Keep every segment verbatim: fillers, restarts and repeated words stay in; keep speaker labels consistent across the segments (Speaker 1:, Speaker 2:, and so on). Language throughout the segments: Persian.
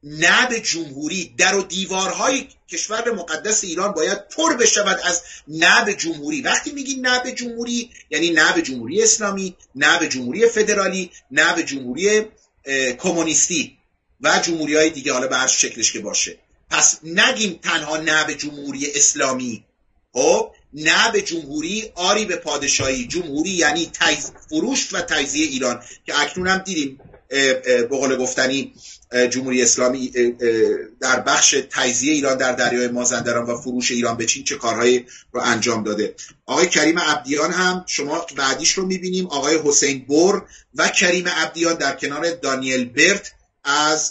Speaker 1: نه به جمهوری. در و دیوارهای کشور مقدس ایران باید پر بشود از نه به جمهوری. وقتی میگی نه به جمهوری یعنی نه به جمهوری اسلامی، نه به جمهوری فدرالی، نه به جمهوری کمونیستی و جمهوری های دیگه، حالا به هر شکلش که باشه. پس نگیم تنها نه به جمهوری اسلامی، خب نه به جمهوری، آری به پادشاهی. جمهوری یعنی تجز... فروش و تجزیه ایران که اکنون هم دیدیم به قول گفتنی جمهوری اسلامی در بخش تجزیه ایران در دریای مازندران و فروش ایران به چین چه کارهایی رو انجام داده. آقای کریم عبدیان هم شما بعدیش رو میبینیم، آقای حسین بر و کریم عبدیان در کنار دانیل برت از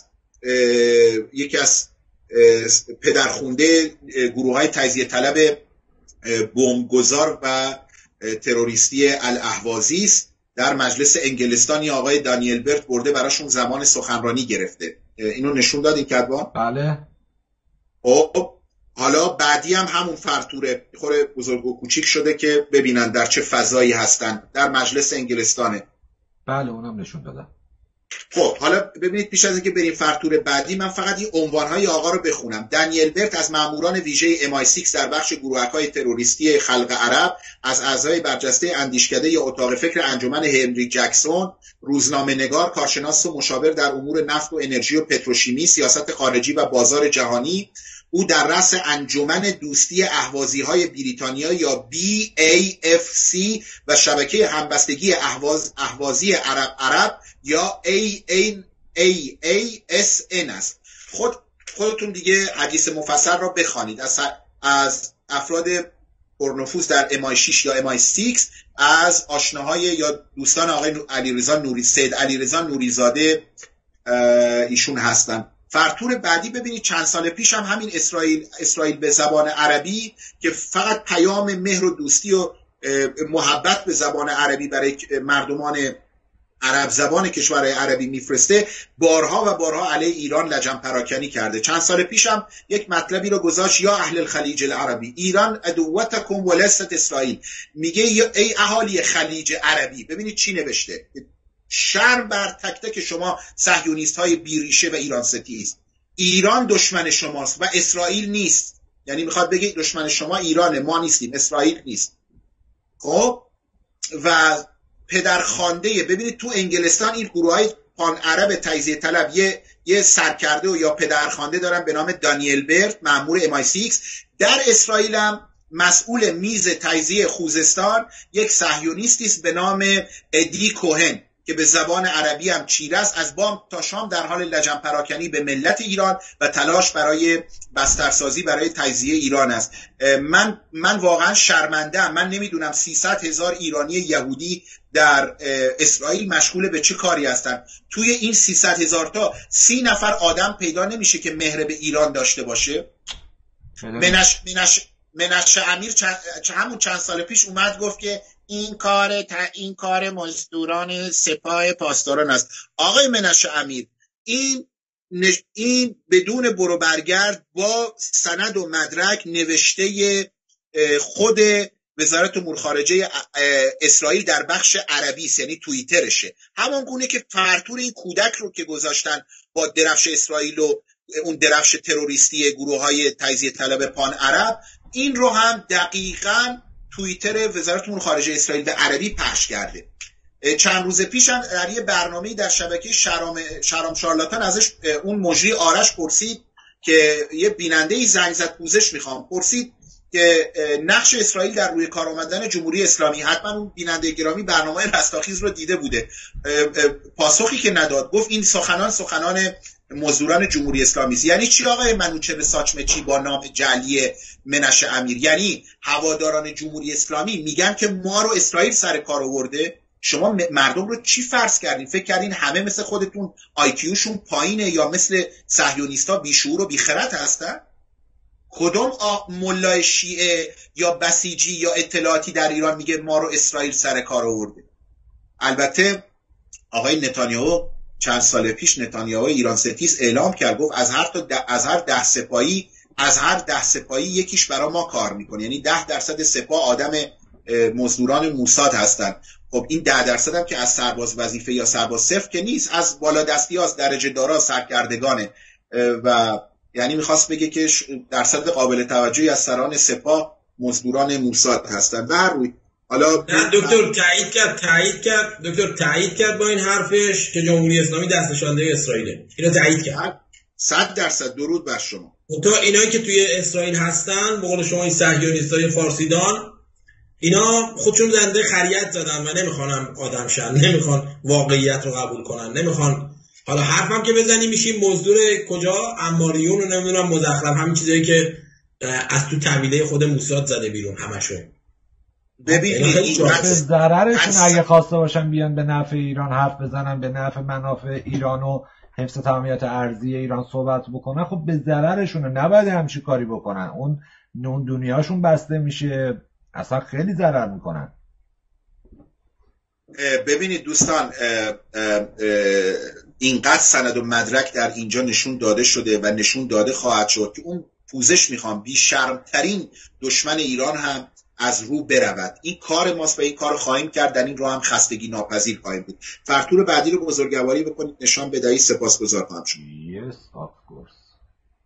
Speaker 1: یکی از پدرخونده گروه های تجزیه طلب بمبگذار و تروریستی الاهوازی است. در مجلس انگلستانی آقای دانیل برت برده براشون زمان سخنرانی گرفته. اینو نشون داد این کدوان؟
Speaker 2: بله.
Speaker 1: خب حالا بعدی هم همون فرتوره خوره بزرگ و کوچیک شده که ببینن در چه فضایی هستن، در مجلس انگلستانه.
Speaker 2: بله اونم نشون دادم.
Speaker 1: خب حالا ببینید پیش از اینکه بریم فرتور بعدی من فقط این عنوان‌های آقا رو بخونم. دانیل برت از ماموران ویژه ام آی سیکس در بخش گروهک‌های تروریستی خلق عرب، از اعضای برجسته اندیشکده یا اتاق فکر انجمن هنری جکسون، روزنامه‌نگار، کارشناس و مشاور در امور نفت و انرژی و پتروشیمی، سیاست خارجی و بازار جهانی. او در رأس انجمن دوستی اهوازی‌های بریتانیا یا بی ای اف سی و شبکه همبستگی اهواز اهوازی عرب عرب یا ای ای ای اس ان است. خود خودتون دیگه حدیث مفصل را بخوانید از از افراد پرنفوذ در ام آی شش یا ام آی شش، از آشناهای یا دوستان آقای علیرضا نوری سید علیرضا نوریزاده ایشون هستن. فرتور بعدی ببینید چند سال پیش هم همین اسرائیل اسرائیل به زبان عربی که فقط پیام مهر و دوستی و محبت به زبان عربی برای مردمان عرب زبان کشورهای عربی میفرسته، بارها و بارها علیه ایران لجن پراکنی کرده. چند سال پیش هم یک مطلبی رو گذاشت، یا اهل الخلیج العربی ایران عدوتکم ولست اسرائیل، میگه ای اهالی خلیج عربی. ببینید چی نوشته، شرم بر تک تک شما صهیونیست های بیریشه و ایران ستیز. ایران دشمن شماست و اسرائیل نیست. یعنی میخواد بگه دشمن شما ایرانه، ما نیستیم، اسرائیل نیست. خب و پدرخوانده، ببینید تو انگلستان این گروه های پان عرب تجزیه طلب یه یه سرکرده و یا پدرخوانده دارن به نام دانیل برت، مأمور ام آی شش. در اسرائیل هم مسئول میز تجزیه خوزستان یک صهیونیستی است به نام ادی کوهن که به زبان عربی هم چیره است. از بام تا شام در حال لجن پراکنی به ملت ایران و تلاش برای بسترسازی برای تجزیه ایران است. من من واقعا شرمنده‌ام. من نمیدونم سیصد هزار ایرانی یهودی در اسرائیل مشغول به چه کاری هستن. توی این سیصد هزار تا سی نفر آدم پیدا نمیشه که مهر به ایران داشته باشه. منش منش منش امیر چند، همون چند سال پیش اومد گفت که این کار این کار مزدوران سپاه پاسداران است. آقای منش امیر، این نش... این بدون برو برگرد با سند و مدرک نوشته خود وزارت امور خارجه اسرائیل در بخش عربی است، یعنی توییترشه. همون گونه که فرتور این کودک رو که گذاشتن با درفش اسرائیل و اون درفش تروریستی گروه های تجزیه طلب پان عرب، این رو هم دقیقاً توییتر وزارت امور خارجه اسرائیل به عربی پخش کرده. چند روز پیش هم در یه برنامه‌ای در شبکه شرام شرام شارلاتان ازش اون مجری آرش پرسید که یه بیننده‌ای زنگ زد پوزش میخوام، پرسید که نقش اسرائیل در روی کار آمدن جمهوری اسلامی. حتما اون بیننده گرامی برنامه رستاخیز رو دیده بوده. پاسخی که نداد، گفت این سخنان سخنان مزدوران جمهوری اسلامی است. یعنی چی آقای منوچهر ساچمچی با نام جعلی منش امیر؟ یعنی هواداران جمهوری اسلامی میگن که ما رو اسرائیل سر کار آورده. شما مردم رو چی فرض کردین؟ فکر کردین همه مثل خودتون آی کیوشون پایینه یا مثل صهیونیستا بیشعور و بیخرد هستن؟ کدوم ملای شیعه یا بسیجی یا اطلاعاتی در ایران میگه ما رو اسرائیل سر کار آورده؟ البته آقای نتانیاهو چند سال پیش، نتانیاهو ایران ستیز اعلام کرد، گفت از هر تا از هر ده سپاهی از هر ده سپاهی یکیش برای ما کار میکنه. یعنی ده درصد سپاه آدم مزدوران موساد هستن. خب این ده درصد هم که از سرباز وظیفه یا سرباز صفر که نیست، از بالا دستی هاست، درجه دارا، سرکردگانه. و یعنی میخواست بگه که درصد قابل توجهی از سران سپاه مزدوران موساد هستن. بر روی حالا
Speaker 3: دکتر تایید کرد تایید کرد دکتر تایید کرد با این حرفش که جمهوری اسلامی دست نشانده اسرائیل. اینو تایید کرد.
Speaker 1: صد درصد. درود بر شما.
Speaker 3: تو اینایی که توی اسرائیل هستن به قول شما این صهیونیستای فارسیدان، اینا خودشون زنده خریت زدن و نمیخوان آدم شن، نمیخوان واقعیت رو قبول کنن، نمیخوان. حالا حرفم که بزنی میشیم مزدور کجا؟ عماریون و نمیدونم مزخرف، همین چیزایی که از تو طویله خود موساد زده بیرون همشون.
Speaker 1: ببینید این
Speaker 2: به ضررشون اگه خواسته باشن بیان به نفع ایران حرف بزنن، به نفع منافع ایران و حفظ تمامیت ارضی ایران صحبت بکنن، خب به ضررشونه، نباید همچین کاری بکنن. اون اون دنیاشون بسته میشه، اصلا خیلی ضرر میکنن.
Speaker 1: ببینید دوستان، اینقدر سند و مدرک در اینجا نشون داده شده و نشون داده خواهد شد که اون پوزش میخوام بی شرمترین دشمن ایران هم از رو برود. این کار ماست و این کار خواهیم کرد، در این رو هم خستگی ناپذیر خواهیم بود. فرتور بعدی رو بزرگواری بکنید، نشان بدهید، سپاسگزار خواهم شد.
Speaker 2: Yes, of course.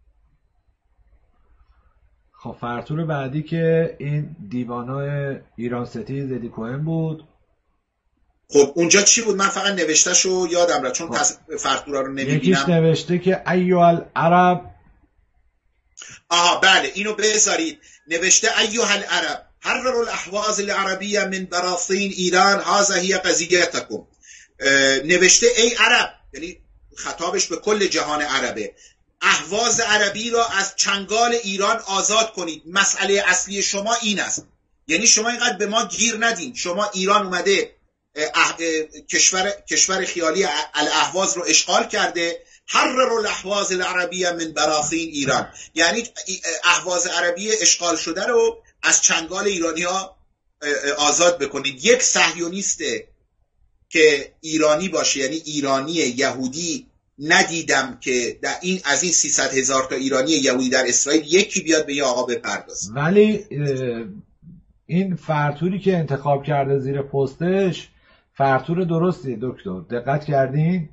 Speaker 2: خب فرتور بعدی که این دیوانای ایران ستیز ادی کوهن بود.
Speaker 1: خب اونجا چی بود؟ من فقط نوشتهشو یادم رفت چون خب. پس فرتورا رو نمیبینم.
Speaker 2: یکیش نوشته که ایها العرب.
Speaker 1: آها بله، اینو بذارید. نوشته ایها العرب حرروا الاحواز العربیه من براثین ایران، هذا هي قضیتکم. نوشته ای عرب، یعنی خطابش به کل جهان عربه، اهواز عربی را از چنگال ایران آزاد کنید. مسئله اصلی شما این است. یعنی شما اینقدر به ما گیر ندین. شما ایران اومده اه کشور کشور خیالی الاهواز رو اشغال کرده. حرروا الاحواز العربیه من براثین ایران، یعنی اهواز عربی اشغال شده رو از چنگال ایرانی‌ها آزاد بکنید. یک صهیونیست که ایرانی باشه، یعنی ایرانی یهودی، ندیدم که در این از این سیصد هزار تا ایرانی یهودی در اسرائیل یکی بیاد به یه آقا بپردازه.
Speaker 2: ولی این فرتوری که انتخاب کرده زیر پستش فرتور درستی دکتر، دقت کردین؟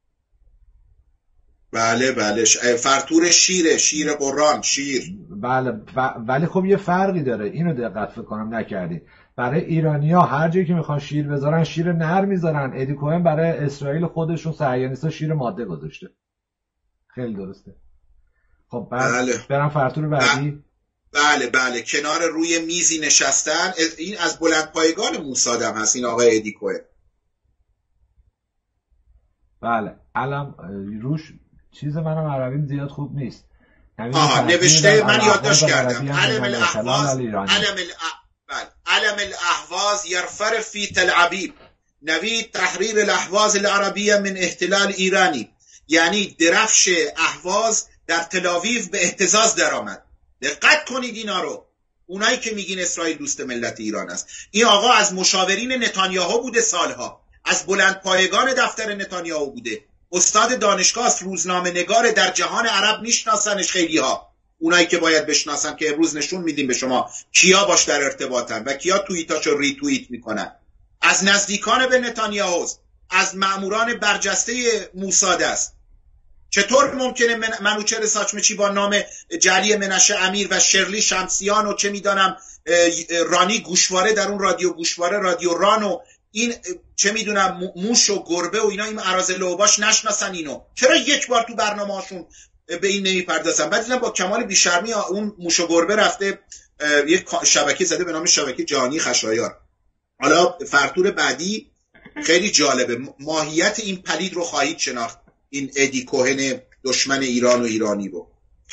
Speaker 1: بله بله، فرتور شیره، شیر قرآن، شیر.
Speaker 2: بله، ولی خب یه فرقی داره، اینو دقت فکر کنم نکردی. برای ایرانی‌ها هر جایی که میخوان شیر بذارن شیر نر میذارن. ادی کوهن برای اسرائیل خودشون صهیونیست‌ها شیر ماده گذاشته. خیلی درسته. خب بعد
Speaker 1: بله.
Speaker 2: برم فرتور بعدی.
Speaker 1: بله بله، کنار روی میزی نشستن. این از بلند پایگان موساد هم هست این آقای ادی کوهن.
Speaker 2: بله، علم روش چیز منم عربیم زیاد خوب نیست.
Speaker 1: آها نوشته، من یادداشت کردم. علم الاهواز، علم علم الاهواز يرفرف في تل ابیب، نوید تحریر الاهواز العربیه من احتلال ایرانی. یعنی درفش اهواز در تلاویو به اهتزاز درآمد. دقت کنید اینا رو، اونایی که میگین اسرائیل دوست ملت ایران است. این آقا از مشاورین نتانیاهو بوده سالها، از بلند پایگان دفتر نتانیاهو بوده، استاد دانشگاه است، روزنامه نگار، در جهان عرب میشناسنش خیلی ها، اونایی که باید بشناسن که امروز نشون میدیم به شما کیا باش در ارتباطن و کیا توییتاشو ری توییت میکنن. از نزدیکان به نتانیاهو، از ماموران برجسته موساد است. چطور ممکنه من منوچهر ساچمچی با نام جلی منشه امیر و شرلی شمسیان و چه میدانم رانی گوشواره در اون رادیو گوشواره، رادیو ران و این چه میدونم موش و گربه و اینا، این اراذل و باش نشناسن اینو؟ چرا یک بار تو برنامه هاشون به این نمیپردازن؟ بعد دیدم با کمال بیشرمی اون موش و گربه رفته یک شبکه زده به نام شبکه جهانی خشایار. حالا فرتور بعدی خیلی جالبه، ماهیت این پلید رو خواهید شناخت، این ادی کوهن دشمن ایران و ایرانی رو.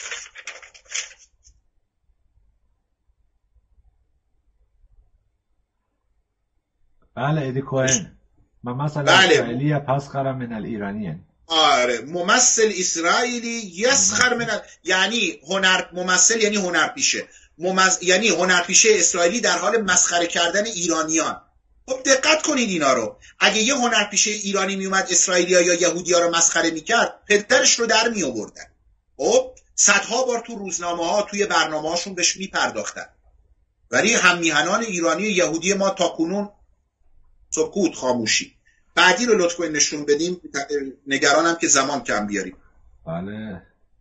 Speaker 2: بله ادی کوهن ممثل
Speaker 1: بله.
Speaker 2: اسرائیلی پسخر من الایرانیین.
Speaker 1: آره، ممثل اسرائیلی یسخر من ال... یعنی هنر ممثل، یعنی هنرپیشه ممز... یعنی هنرپیشه اسرائیلی در حال مسخره کردن ایرانیان. خب دقت کنید اینا رو. اگه یه هنرپیشه ایرانی میومد اسرائیلیا یا یهودیا رو مسخره میکرد، پدرش رو در می آوردن. خب صدها بار تو روزنامه ها توی برنامه هاشون بهش میپرداختن. ولی هم میهنان ایرانی و یهودی ما تا کنون سکوت، خاموشی. بعدی رو لطف کنید نشون بدیم، نگرانم که زمان کم بیاریم.
Speaker 2: بله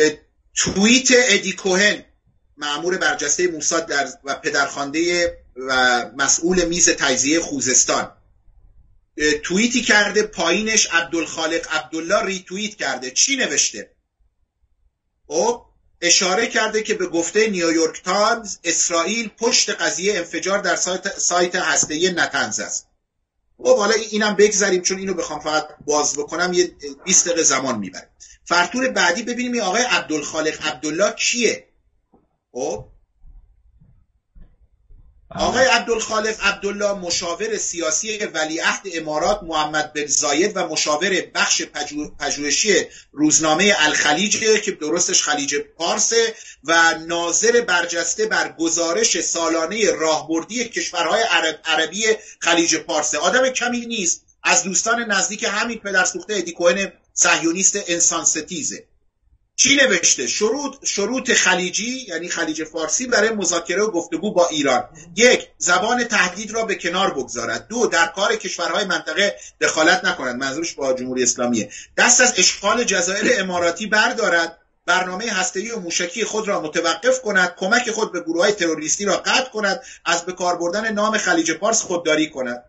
Speaker 1: توییت ادی کوهن مأمور برجسته موساد در و پدرخوانده و مسئول میز تجزیه خوزستان توییتی کرده، پایینش عبدالخالق عبدالله ریتوییت کرده. چی نوشته؟ او اشاره کرده که به گفته نیویورک تایمز اسرائیل پشت قضیه انفجار در سایت سایت هسته‌ای نتنز است. خب حالا اینم بگذاریم چون اینو بخوام فقط باز بکنم یه بیست دقیقه زمان میبره. فرتور بعدی ببینیم این آقای عبدالخالق عبدالله کیه؟ خب آقای عبدالخالق عبدالله مشاور سیاسی ولیعهد امارات محمد بن زاید و مشاور بخش پژوهشی روزنامه الخلیج که درستش خلیج پارسه و ناظر برجسته بر گزارش سالانه راهبردی کشورهای عرب عربی خلیج پارسه. آدم کمی نیست، از دوستان نزدیک همین پدرسوخته ادی کوهن صهیونیست انسان ستیزه. چی نوشته؟ شروط شروط خلیجی یعنی خلیج فارسی برای مذاکره و گفتگو با ایران: یک، زبان تهدید را به کنار بگذارد. دو، در کار کشورهای منطقه دخالت نکند، منظورش با جمهوری اسلامیه. دست از اشغال جزایر اماراتی بردارد، برنامه هسته‌ای و موشکی خود را متوقف کند، کمک خود به گروه‌های تروریستی را قطع کند، از به کار بردن نام خلیج پارس خودداری کند.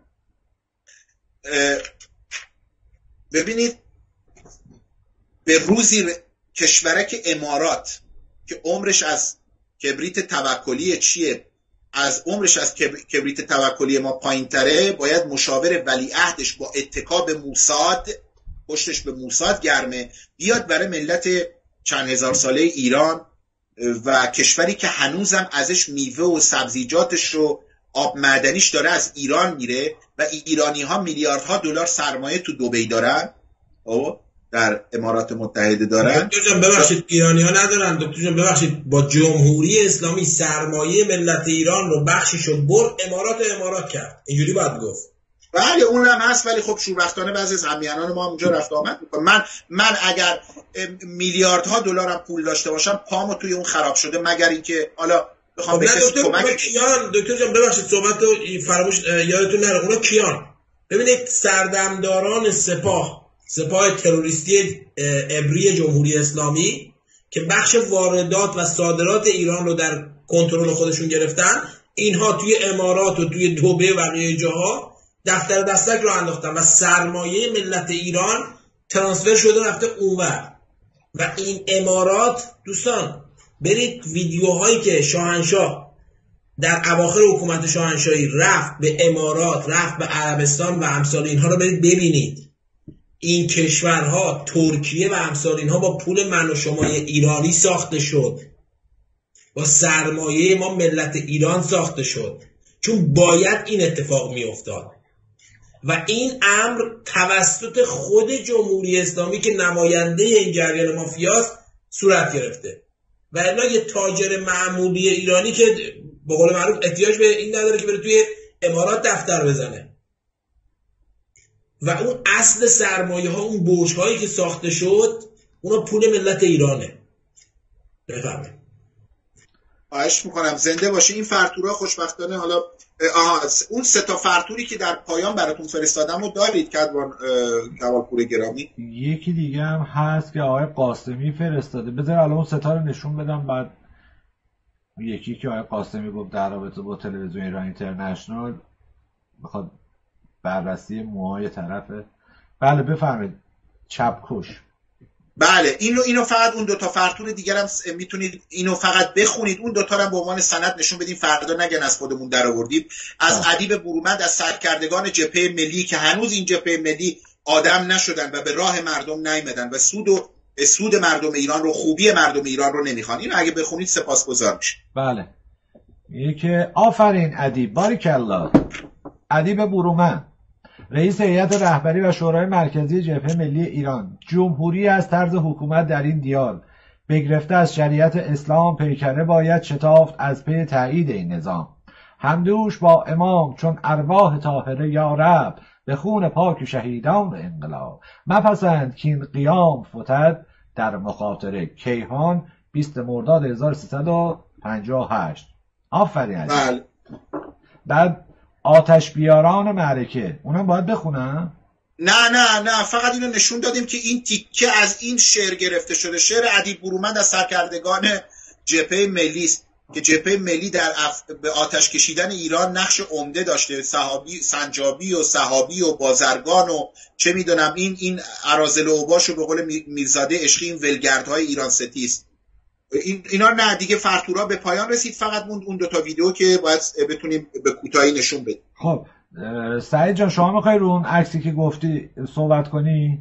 Speaker 1: ببینید به روزی کشورک امارات که عمرش از کبریت توکلی چیه از عمرش از کبریت توکلی ما پایین تره، باید مشاور ولیعهدش با اتکا به موساد، پشتش به موساد گرمه، بیاد برای ملت چند هزار ساله ایران و کشوری که هنوزم ازش میوه و سبزیجاتش رو آب معدنیش داره از ایران میره و ایرانی ها میلیاردها دلار سرمایه تو دبی دارن او در امارات متحده دارن.
Speaker 3: دکتر جان ببخشید ایرانی ها ندارن. دکتر جان ببخشید با جمهوری اسلامی سرمایه ملت ایران رو بخشیشو برد امارات امارات کرد، اینجوری باید گفت.
Speaker 1: بله اونم هست، ولی خب شوربختانه بعضی از همیهنان ما اونجا رفت آمد میکنه. من من اگر میلیاردها دلارم پول داشته باشم پامو توی اون خراب شده، مگر اینکه حالا بخوام به کسی کمک.
Speaker 3: کیان دکتر جان ببخشید صحبتو فراموش یادتون نره، اونا کیان؟ ببینید سردمداران سپاه سپاه تروریستی عبری جمهوری اسلامی که بخش واردات و صادرات ایران رو در کنترل خودشون گرفتن، اینها توی امارات و توی دبی و بقیه جاها دفتر دستک رو انداختن و سرمایه ملت ایران ترانسفر شده رفته اونور. و این امارات دوستان برید ویدیوهایی که شاهنشاه در اواخر حکومت شاهنشاهی رفت به امارات، رفت به عربستان و امثال اینها رو برید ببینید. این کشورها ترکیه و امثال اینها با پول من و شمای ایرانی ساخته شد، با سرمایه ما ملت ایران ساخته شد، چون باید این اتفاق می افتاد و این امر توسط خود جمهوری اسلامی که نماینده این جریان مافیاست صورت گرفته. و الا یه تاجر معمولی ایرانی که به قول معروف احتیاج به این نداره که بره توی امارات دفتر بزنه. و اون اصل سرمایه ها، اون برج هایی که ساخته شد، اونا پول ملت ایرانه. بفرمایید.
Speaker 1: خواهش میکنم زنده باشه. این فرتورها خوشبختانه حالا آها اون سه تا فرتوری که در پایان براتون فرستادم رو دارید کدوان کوالپور گرامی؟
Speaker 2: یکی دیگه هم هست که آقای قاسمی فرستاده. بذار الان اون سه تا رو نشون بدم، بعد یکی که آقای قاسمی گفت در رابطه با تلویزیون ایران اینترنشنال بخواد بررسی موهای طرفه. بله بفرمایید. چپکش.
Speaker 1: بله اینو اینو فقط اون دو تا فرتور دیگر هم میتونید اینو فقط بخونید، اون دو تا هم به عنوان سند نشون بدیم، فردا نگن از خودمون در آوردیم. از ادیب برومند، از سرکردگان جبهه ملی که هنوز این جبهه ملی آدم نشدن و به راه مردم نیامدن و سود و سود مردم ایران رو، خوبی مردم ایران رو نمیخوان. اینو اگه بخونید سپاسگزار میشه.
Speaker 2: بله میگه که آفرین ادیب، باریکالله. ادیب برومند رئیس هیئت رهبری و شورای مرکزی جبهه ملی ایران: جمهوری از طرز حکومت در این دیار بگرفته از شریعت اسلام پیکره باید شتافت از پی تایید این نظام. همدوش با امام چون ارواح طاهره یا رب به خون پاک شهیدان انقلاب. مپسند که این قیام فتد در مخاطره. کیهان بیست مرداد هزار و سیصد و پنجاه و هشت. آفرین. بعد آتش بیاران معرکه، اونم باید بخونم؟
Speaker 1: نه نه نه فقط اینو نشون دادیم که این تیکه از این شعر گرفته شده. شعر ادیب برومند از سرکردگان جبهه ملی است که جبهه ملی در اف... به آتش کشیدن ایران نقش عمده داشته. صحابی سنجابی و صحابی و بازرگان و چه میدونم این این اراذل و اوباش و به قول میرزاده عشقی این ولگردهای ایران ستیز. این اینا نه دیگه فرتورا به پایان رسید، فقط موند اون دو تا ویدیو که باید بتونیم به کوتاهی نشون بدیم.
Speaker 2: خب سعید جان شما میخوای رو اون عکسی که گفتی صحبت کنی؟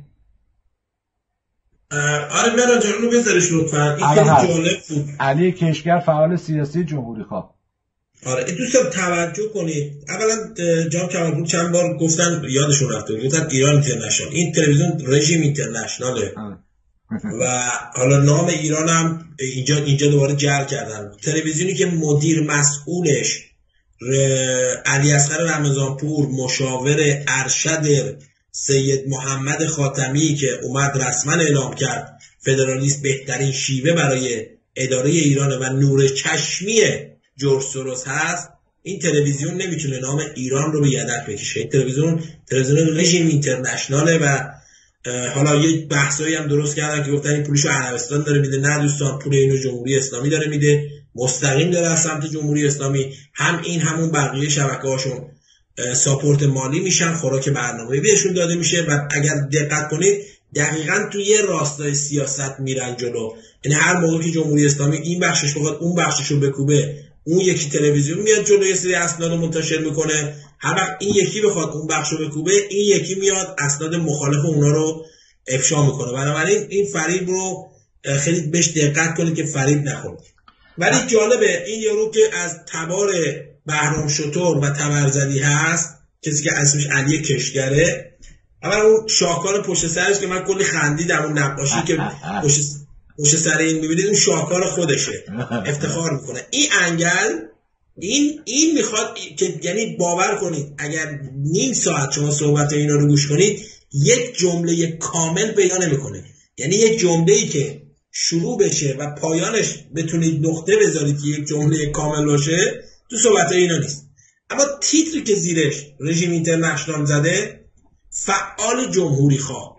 Speaker 3: آره مهران جان رو بذارش لطفا، این خیلی جالب بود.
Speaker 2: علی کشگر فعال سیاسی جمهوری خواه.
Speaker 3: آره دوستان توجه کنید، اولا جان کمالپور چند بار گفتن یادشون رفته گفتن ایران اینترنشنال، این تلویزیون رژیم اینترنشناله و حالا نام ایران هم اینجا اینجا دوباره جعل کردن. تلویزیونی که مدیر مسئولش علی اصغر رمضانپور مشاور ارشد سید محمد خاتمی که اومد رسما اعلام کرد فدرالیست بهترین شیوه برای اداره ایران و نور چشمی جورج سوروس هست، این تلویزیون نمیتونه نام ایران رو به یدک بکشه. این تلویزیون تلویزیون رژیم اینترنشناله و حالا یه بحثایی هم درست کردن که گفتن این پولشو عربستان داره میده. نه دوستان، پول اینو جمهوری اسلامی داره میده، مستقیم داره از سمت جمهوری اسلامی. هم این همون بقیه شبکه‌هاشون ساپورت مالی میشن، خوراک برنامه‌ای بهشون داده میشه و اگر دقت کنید دقیقاً توی یه راستای سیاست میرن جلو. یعنی هر موقع که جمهوری اسلامی این بخشش بخواد اون بخششو بکوبه، اون یکی تلویزیون میاد جلوی یه سری اسناد منتشر میکنه. هر وقت این یکی بخواد اون بخشو بکوبه، این یکی میاد اسناد مخالف اونا رو افشا میکنه. بنابراین این فریب رو خیلی بهش دقت کنید که فریب نخورید. ولی جالبه این یارو که از تبار بهرام شتور و تبرزدی هست، کسی که اسمش علی کشگره، اول اون شاهکار پشت سرش که من کلی خندیدم، اون نقاشی که پشت پشت سر این میبینید اون شاهکار خودشه، افتخار میکنه. این انگل این این میخواد که یعنی باور کنید اگر نیم ساعت شما صحبت اینا رو گوش کنید یک جمله کامل پیدا نمیکنه. یعنی یک جمله‌ای که شروع بشه و پایانش بتونید نقطه بذارید که یک جمله کامل باشه تو صحبت اینا نیست. اما تیتری که زیرش رژیم اینترنشنال زده، فعال جمهوری خواه،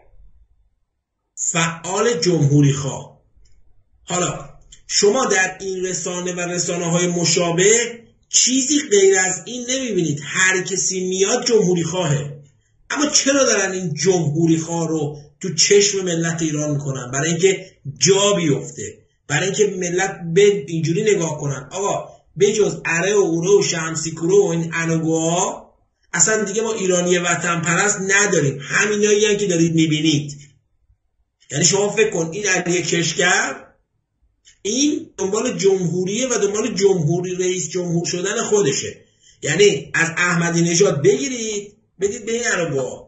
Speaker 3: فعال جمهوری خواه. حالا شما در این رسانه و رسانه های مشابه چیزی غیر از این نمیبینید. هر کسی میاد جمهوری خواهه. اما چرا دارن این جمهوری خواه رو تو چشم ملت ایران میکنن؟ برای اینکه جا بیفته، برای اینکه ملت به اینجوری نگاه کنن آقا بجز اره و اوره و شمسی کوره و این انوگوها اصلا دیگه ما ایرانی وطن پرست نداریم. همینایی هم که دارید میبینید. یعنی شما فکر کن این علی کشگر این دنبال جمهوریه و دنبال جمهوری رئیس جمهور شدن خودشه. یعنی از احمدی نژاد بگیرید بدید به این انوگوها.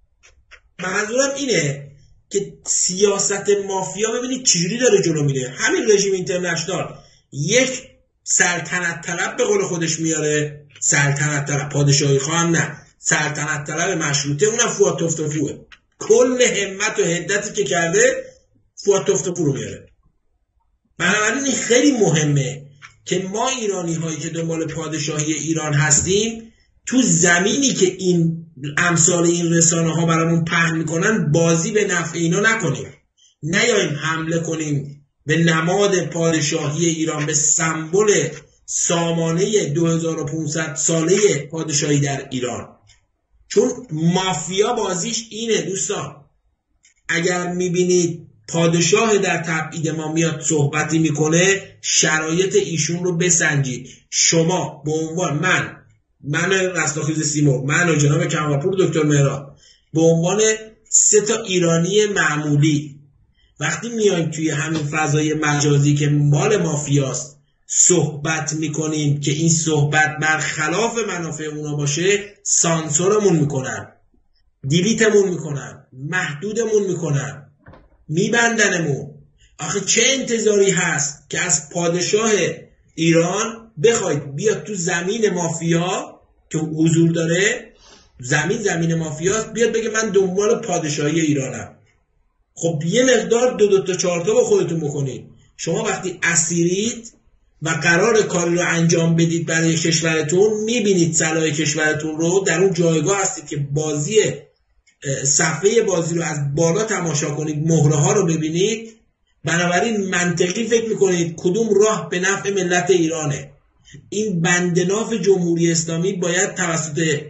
Speaker 3: منظورم اینه که سیاست مافیا ببینید چجوری داره جلو میره. همین رژیم اینترنشنال یک سلطنت طلب به قول خودش میاره، سلطنت طلب، پادشاهی خواهم نه، سلطنت طلب مشروطه، اونم فواد تفتفوه. کل همت و حدتی که کرده فواد تفتفو رو میاره. بنابراین این خیلی مهمه که ما ایرانی هایی که دنبال پادشاهی ایران هستیم تو زمینی که این امثال این رسانه ها برامون پهن میکنن بازی به نفع اینا نکنیم. نیاییم حمله کنیم به نماد پادشاهی ایران، به سمبل سامانه دو هزار و پانصد ساله پادشاهی در ایران. چون مافیا بازیش اینه دوستان. اگر میبینید پادشاه در تبعید ما میاد صحبتی میکنه، شرایط ایشون رو بسنجید. شما به عنوان من من رستاخیز سیمرغ، من و جناب کمالپور دکتر مهران به عنوان سه تا ایرانی معمولی وقتی میایم توی همین فضای مجازی که مال مافیاست صحبت میکنیم که این صحبت برخلاف منافع اونا باشه، سانسورمون میکنن، دیلیتمون میکنن، محدودمون میکنن، میبندنمون. آخه چه انتظاری هست که از پادشاه ایران بخواید بیاد تو زمین مافیا که حضور داره، زمین زمین مافیاست، بیاد بگه من دنبال پادشاهی ایرانم؟ خب یه مقدار دو دو تا چهار تا با خودتون بکنید. شما وقتی اسیرید و قرار کاری رو انجام بدید برای کشورتون، میبینید صلاح کشورتون رو، در اون جایگاه هستید که بازی صفحه بازی رو از بالا تماشا کنید، مهره ها رو ببینید، بنابراین منطقی فکر میکنید کدوم راه به نفع ملت ایرانه. این بندناف جمهوری اسلامی باید توسط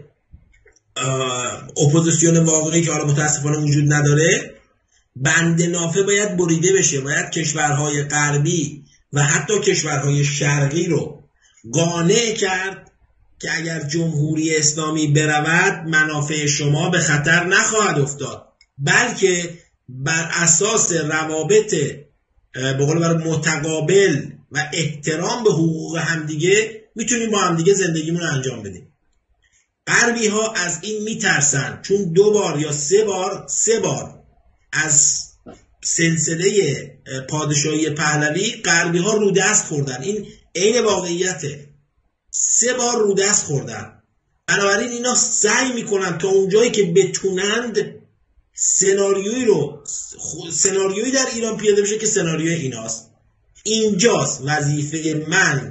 Speaker 3: اپوزیسیون واقعی که حالا متاسفانه وجود نداره، بندنافه باید بریده بشه. باید کشورهای غربی و حتی کشورهای شرقی رو قانع کرد که اگر جمهوری اسلامی برود منافع شما به خطر نخواهد افتاد، بلکه بر اساس روابط به قول معروف متقابل و احترام به حقوق همدیگه میتونیم با همدیگه زندگیمون رو انجام بدیم. غربی ها از این میترسن، چون دو بار یا سه بار سه بار از سلسله پادشاهی پهلوی غربی ها رودست خوردن. این عین واقعیته، سه بار رودست خوردن. بنابراین اینا سعی میکنن تا اونجایی که بتونند سناریویی رو سناریویی در ایران پیاده بشه که سناریوی ایناست. اینجاست وظیفه من،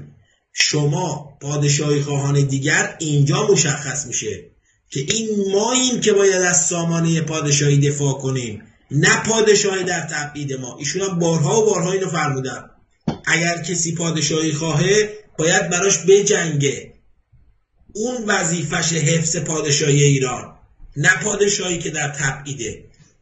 Speaker 3: شما، پادشاهی خواهان دیگر، اینجا مشخص میشه که این ماییم که باید از سامانه پادشاهی دفاع کنیم، نه پادشاهی در تبعید ما. ایشون هم بارها و بارها اینو فرمودن، اگر کسی پادشاهی خواهه باید براش بجنگه. اون وظیفش حفظ پادشاهی ایران، نه پادشاهی که در تبعیده.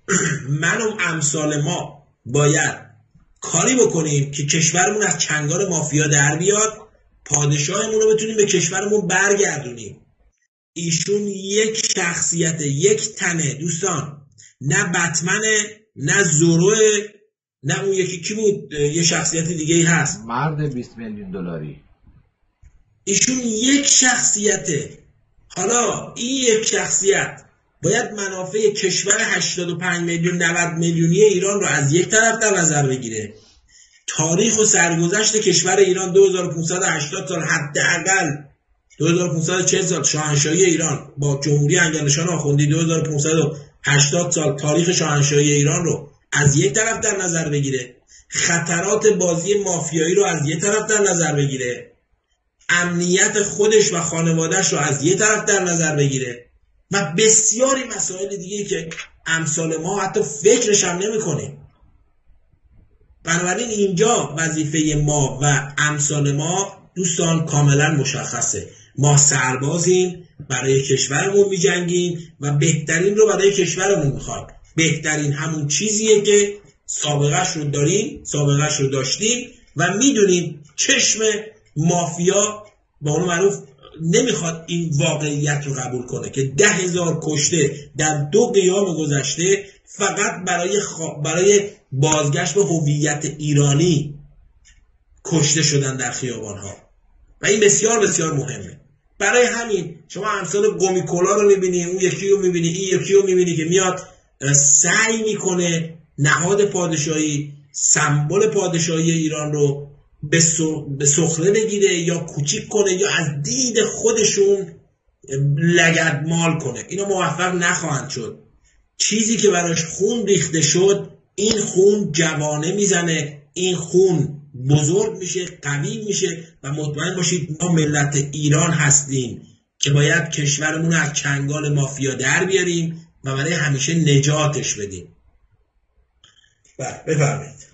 Speaker 3: من و امثال ما باید کاری بکنیم که کشورمون از چنگال مافیا در بیاد، پادشاهمون رو بتونیم به کشورمون برگردونیم. ایشون یک شخصیت، یک تنه دوستان، نه بتمنه، نه زوروه، نه اون یکی کی بود، یه شخصیت دیگه ای هست،
Speaker 2: مرد بیست میلیون دلاری.
Speaker 3: ایشون یک شخصیته. حالا این یک شخصیت باید منافع کشور هشتاد و پنج میلیون نود میلیونی ایران رو از یک طرف در نظر بگیره. تاریخ و سرگذشت کشور ایران دو هزار و پانصد و هشتاد سال، حداقل دو هزار و پانصد و چهل سال شاهنشاهی ایران با جمهوری انگلستان آخوندی، دو هزار و پانصد و هشتاد سال تاریخ شاهنشاهی ایران رو از یک طرف در نظر بگیره، خطرات بازی مافیایی رو از یک طرف در نظر بگیره، امنیت خودش و خانوادهش رو از یک طرف در نظر بگیره و بسیاری مسائل دیگه که امثال ما حتی فکرش هم نمی کنیم. بنابراین اینجا وظیفه ما و امثال ما دوستان کاملا مشخصه. ما سربازیم، برای کشورمون می جنگیم و بهترین رو برای کشورمون میخوایم. بهترین همون چیزیه که سابقهش رو داریم، سابقهش رو داشتیم و میدونیم چشم مافیا با اون معروف نمیخواد این واقعیت رو قبول کنه که ده هزار کشته در دو قیام گذشته فقط برای خ... برای بازگشت به هویت ایرانی کشته شدن در خیابان‌ها و این بسیار بسیار مهمه. برای همین شما امثال گومیکولا رو میبینی، اون یکی رو میبینی، این یکی رو میبینی که میاد سعی میکنه نهاد پادشاهی، سمبل پادشاهی ایران رو به سخره بگیره یا کوچیک کنه یا از دید خودشون لگدمال کنه. اینا موفق نخواهند شد. چیزی که براش خون ریخته شد، این خون جوانه میزنه، این خون بزرگ میشه، قوی میشه و مطمئن باشید ما ملت ایران هستیم که باید کشورمون از چنگال مافیا در بیاریم و برای همیشه نجاتش بدیم. بله بفرمایید.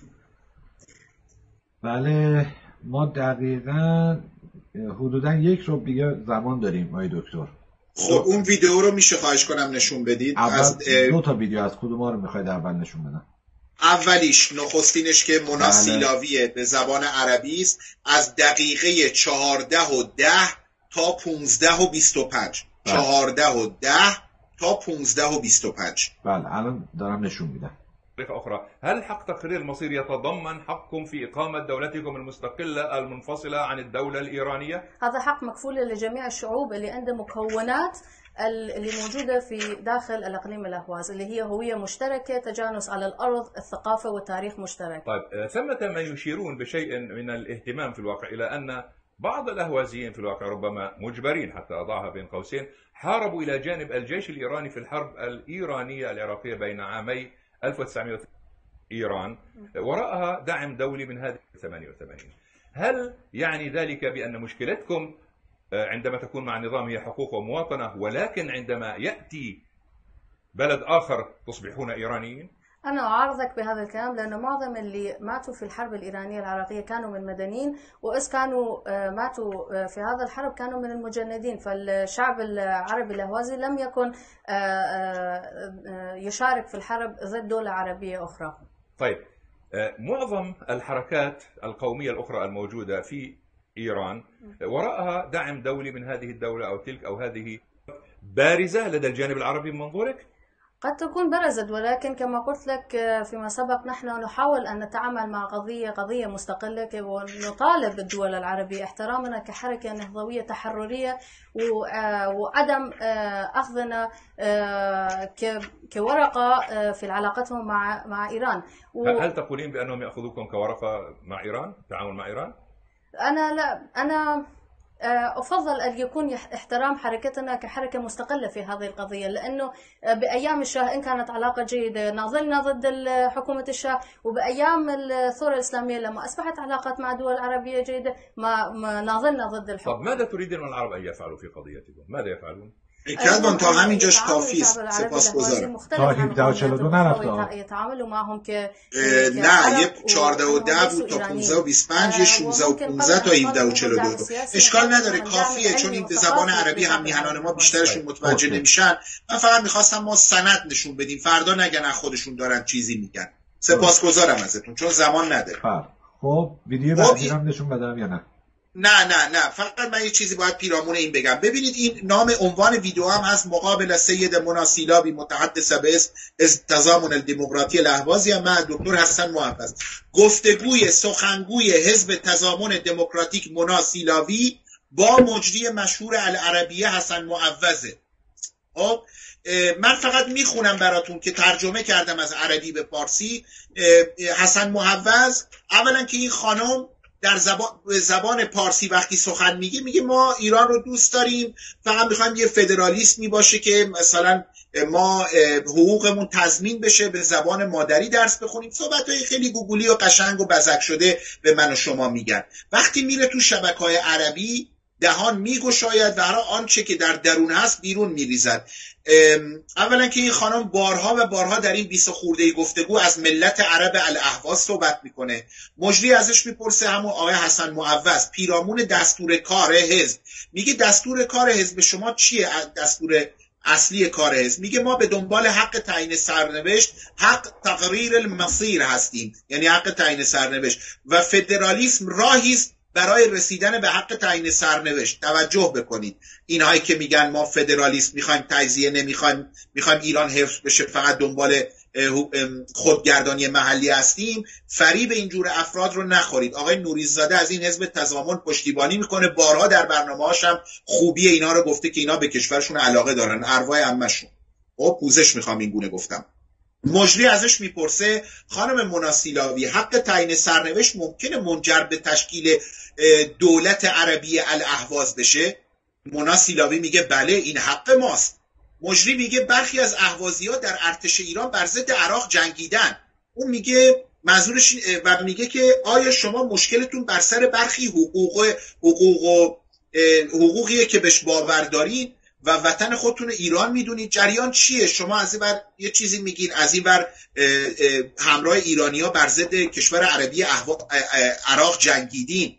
Speaker 2: بله ما دقیقاً حدوداً یک رو دیگه زمان داریم آقای دکتر.
Speaker 1: خب اون ویدیو رو میشه خواهش کنم نشون بدید؟
Speaker 2: از دو تا ویدیو از کدوم رو میخواید اول نشون بدم؟
Speaker 1: اولیش نخستینش که مونا
Speaker 2: بله.
Speaker 1: سیلاویه به زبان عربی است، از دقیقه چهارده و ده تا پونزده و بیست و پنج.
Speaker 2: بله.
Speaker 1: چهارده و ده تا پونزده و بیست و پنج.
Speaker 2: بله الان دارم نشون میدم.
Speaker 4: أخرى، هل حق تقرير المصير يتضمن حقكم في إقامة دولتكم المستقلة المنفصلة عن الدولة الإيرانية؟
Speaker 5: هذا حق مكفول لجميع الشعوب اللي عندها مكونات اللي موجودة في داخل الإقليم الأهواز، اللي هي هوية مشتركة، تجانس على الأرض، الثقافة والتاريخ مشترك.
Speaker 4: طيب ثمة من يشيرون بشيء من الاهتمام في الواقع إلى أن بعض الأهوازيين في الواقع ربما مجبرين حتى أضعها بين قوسين حاربوا إلى جانب الجيش الإيراني في الحرب الإيرانية العراقية بين عامي ألف وتسعمائة إيران وراءها دعم دولي من هذه ثمانية وثمانين. هل يعني ذلك بأن بلد آخر تصبحون إيرانيين؟
Speaker 5: أنا أعارضك بهذا الكلام، لأنه معظم اللي ماتوا في الحرب الإيرانية العراقية كانوا من مدنيين، وإذ كانوا ماتوا في هذا الحرب كانوا من المجندين، فالشعب العربي الأهوازي لم يكن يشارك في الحرب ضد دولة عربية أخرى.
Speaker 4: طيب، معظم الحركات القومية الأخرى الموجودة في إيران وراءها دعم دولي من هذه الدولة أو تلك أو هذه، بارزة لدى الجانب العربي من منظورك؟
Speaker 5: قد تكون برزت، ولكن كما قلت لك فيما سبق نحن نحاول أن نتعامل مع قضية قضية مستقلة، ونطالب الدول العربية احترامنا كحركة نهضوية تحررية وعدم أخذنا كورقة في علاقتهم مع مع إيران.
Speaker 4: هل تقولين بأنهم يأخذوكم كورقة مع إيران، تعامل مع إيران؟
Speaker 5: أنا لا، أنا أفضل أن يكون احترام حركتنا كحركة مستقلة في هذه القضية، لأنه بأيام الشاه إن كانت علاقة جيدة ناضلنا ضد حكومة الشاه، وبأيام الثورة الإسلامية لما أصبحت علاقات مع دول عربية جيدة ما ناضلنا ضد الحكومة.
Speaker 4: طب ماذا تريدون العرب أن يفعلوا في قضيتكم؟ ماذا يفعلون؟
Speaker 1: کردان تا همینجاش کافی است. سپاسگزارم.
Speaker 2: تا هفده و چهل و دو نرفته.
Speaker 5: يتعاملوا معهم ك
Speaker 1: نه، یه چهارده و ده بود تا پانزده و بیست و پنج، یه شانزده و پانزده تا هفده و چهل و دو. اشکال نداره، کافیه، چون این به زبان عربی هم میهنان ما بیشترشون متوجه نمیشن. من فقط میخواستم ما سند نشون بدیم، فردا نگن خودشون دارن چیزی میگن. سپاسگزارم ازتون، چون زمان نداره.
Speaker 2: خب ویدیو بعدی هم نشون بدم یا نه؟
Speaker 1: نه نه نه فقط من یه چیزی باید پیرامون این بگم. ببینید این نام عنوان ویدیو هم هست، مقابل سید مناسیلابی متحدث به اسم از تضامن الدموکراتی الاهوازی، مع دکتر حسن محفظ، گفتگوی سخنگوی حزب تضامن دموکراتیک مناسیلاوی با مجری مشهور العربیه حسن محفظه. خب من فقط میخونم براتون که ترجمه کردم از عربی به فارسی. حسن محفظ اولا که این خانم در زبان زبان پارسی وقتی سخن میگه میگه ما ایران رو دوست داریم، فقط میخوایم یه فدرالیسمی باشه که مثلا ما حقوقمون تضمین بشه، به زبان مادری درس بخونیم. صحبت‌های خیلی گوگلی و قشنگ و بزک شده به من و شما میگن. وقتی میره تو شبکه‌های عربی دهان میگشاید و هر آنچه که در درون هست بیرون میریزد. اولا که این خانم بارها و بارها در این بیست خورده گفتگو از ملت عرب الاهواز صحبت میکنه. مجری ازش میپرسه، همون آقای حسن معوض، پیرامون دستور کار حزب، میگه دستور کار حزب شما چیه؟ دستور اصلی کار حزب میگه ما به دنبال حق تعیین سرنوشت، حق تقریر المصیر هستیم، یعنی حق تعیین سرنوشت، و فدرالیسم راهی است برای رسیدن به حق تعیین سرنوشت. توجه بکنید، اینهایی که میگن ما فدرالیسم میخوایم، تجزیه نمیخوایم، میخوایم ایران حفظ بشه، فقط دنبال خودگردانی محلی هستیم، فریب اینجور افراد رو نخورید. آقای نوریزاده از این حزب تضامن پشتیبانی میکنه، بارها در برنامه‌هاش هم خوبی اینا رو گفته که اینا به کشورشون علاقه دارن، ارواح عمه‌شون. خب پوزش میخوام این گونه گفتم. مجری ازش میپرسه خانم مناسیلاوی، حق تعیین سرنوشت ممکنه منجر به تشکیل دولت عربی الاهواز بشه؟ مناسیلاوی میگه بله، این حق ماست. مجری میگه برخی از اهوازی‌ها در ارتش ایران بر ضد عراق جنگیدن. اون میگه منظورش و میگه که آیا شما مشکلتون بر سر برخی حقوق حقوق و حقوقیه که بهش باور دارین و وطن خودتون ایران میدونید؟ جریان چیه؟ شما از این بر یه چیزی میگین، از این بر همراه ایرانی‌ها بر ضد کشور عربی عراق جنگیدین.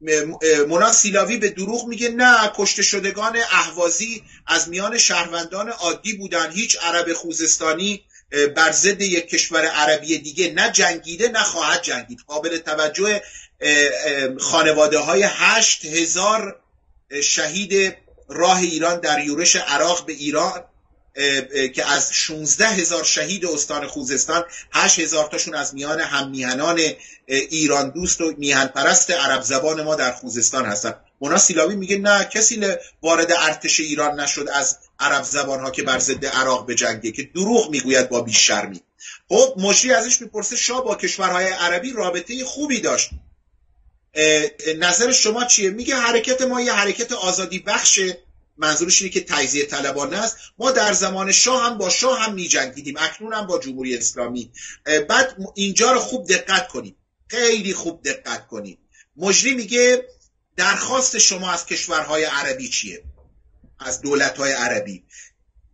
Speaker 1: مناسیلاوی به دروغ میگه نه، کشته شدگان اهوازی از میان شهروندان عادی بودن، هیچ عرب خوزستانی بر ضد یک کشور عربی دیگه نه جنگیده نه خواهد جنگید. قابل توجه خانواده های هشت هزار شهید راه ایران در یورش عراق به ایران که از شانزده هزار شهید استان خوزستان هشت هزار تاشون از میان هم میهنان ایران دوست و میهن پرست عرب زبان ما در خوزستان هستن. مناسیلاوی میگه نه، کسی وارد ارتش ایران نشد از عرب زبان ها که بر ضد عراق به جنگه، که دروغ میگوید با بیشرمی. خب مجری ازش میپرسه شاه با کشورهای عربی رابطه خوبی داشت، نظر شما چیه؟ میگه حرکت ما یه حرکت آزادی بخشه، منظورش اینه که تجزیه طلبانه است. ما در زمان شاه هم با شاه هم می‌جنگیدیم، اکنون هم با جمهوری اسلامی. بعد اینجا رو خوب دقت کنید، خیلی خوب دقت کنید. مجری میگه درخواست شما از کشورهای عربی چیه؟ از دولت‌های عربی.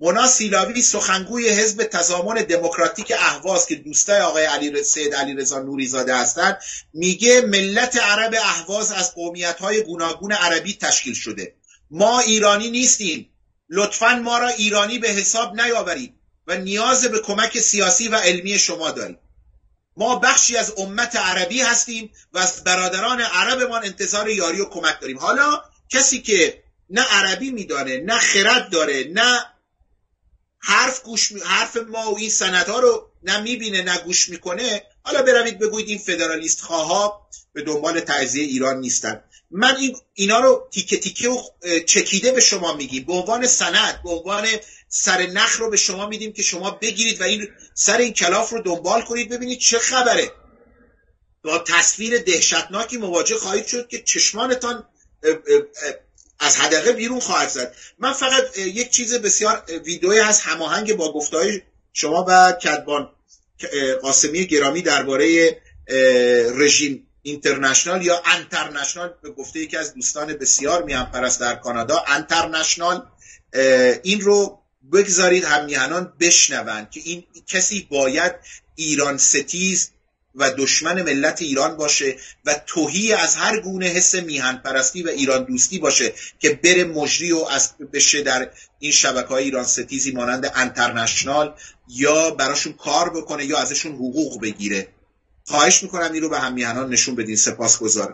Speaker 1: مونا سیلاوی سخنگوی حزب تضامن دموکراتیک اهواز که دوستای آقای علی سید علیرضا نوریزاده هستند میگه ملت عرب اهواز از قومیت‌های گوناگون عربی تشکیل شده. ما ایرانی نیستیم، لطفاً ما را ایرانی به حساب نیاورید و نیاز به کمک سیاسی و علمی شما داریم. ما بخشی از امت عربی هستیم و از برادران عربمان انتظار یاری و کمک داریم. حالا کسی که نه عربی میدانه، نه خرد داره، نه حرف گوش می... حرف ما و این سندها رو نه میبینه نه گوش میکنه، حالا بروید بگویید این فدرالیست خواها به دنبال تعزیه ایران نیستن. من این اینا رو تیکه تیکه و چکیده به شما میگیم، به عنوان سند، به عنوان سر نخ رو به شما میدیم که شما بگیرید و این سر این کلاف رو دنبال کنید ببینید چه خبره. با تصویر دهشتناکی مواجه خواهید شد که چشمانتان از حدقه بیرون خواهد زد. من فقط یک چیز بسیار ویدئویی هست هماهنگ با گفته‌های شما و کدبان قاسمی گرامی درباره رژیم اینترنشنال یا انترنشنال، به گفته یکی از دوستان بسیار میهن پرست در کانادا، انترنشنال، این رو بگذارید هم میهنان بشنون که این کسی باید ایران ستیز و دشمن ملت ایران باشه و توهی از هر گونه حس میهن پرستی و ایران دوستی باشه که بره مجری و از بشه در این شبکه‌های ایران ستیزی مانند انترنشنال یا براشون کار بکنه یا ازشون حقوق بگیره. خواهش میکنم این رو به هم میهنان نشون بدین. سپاسگزارم.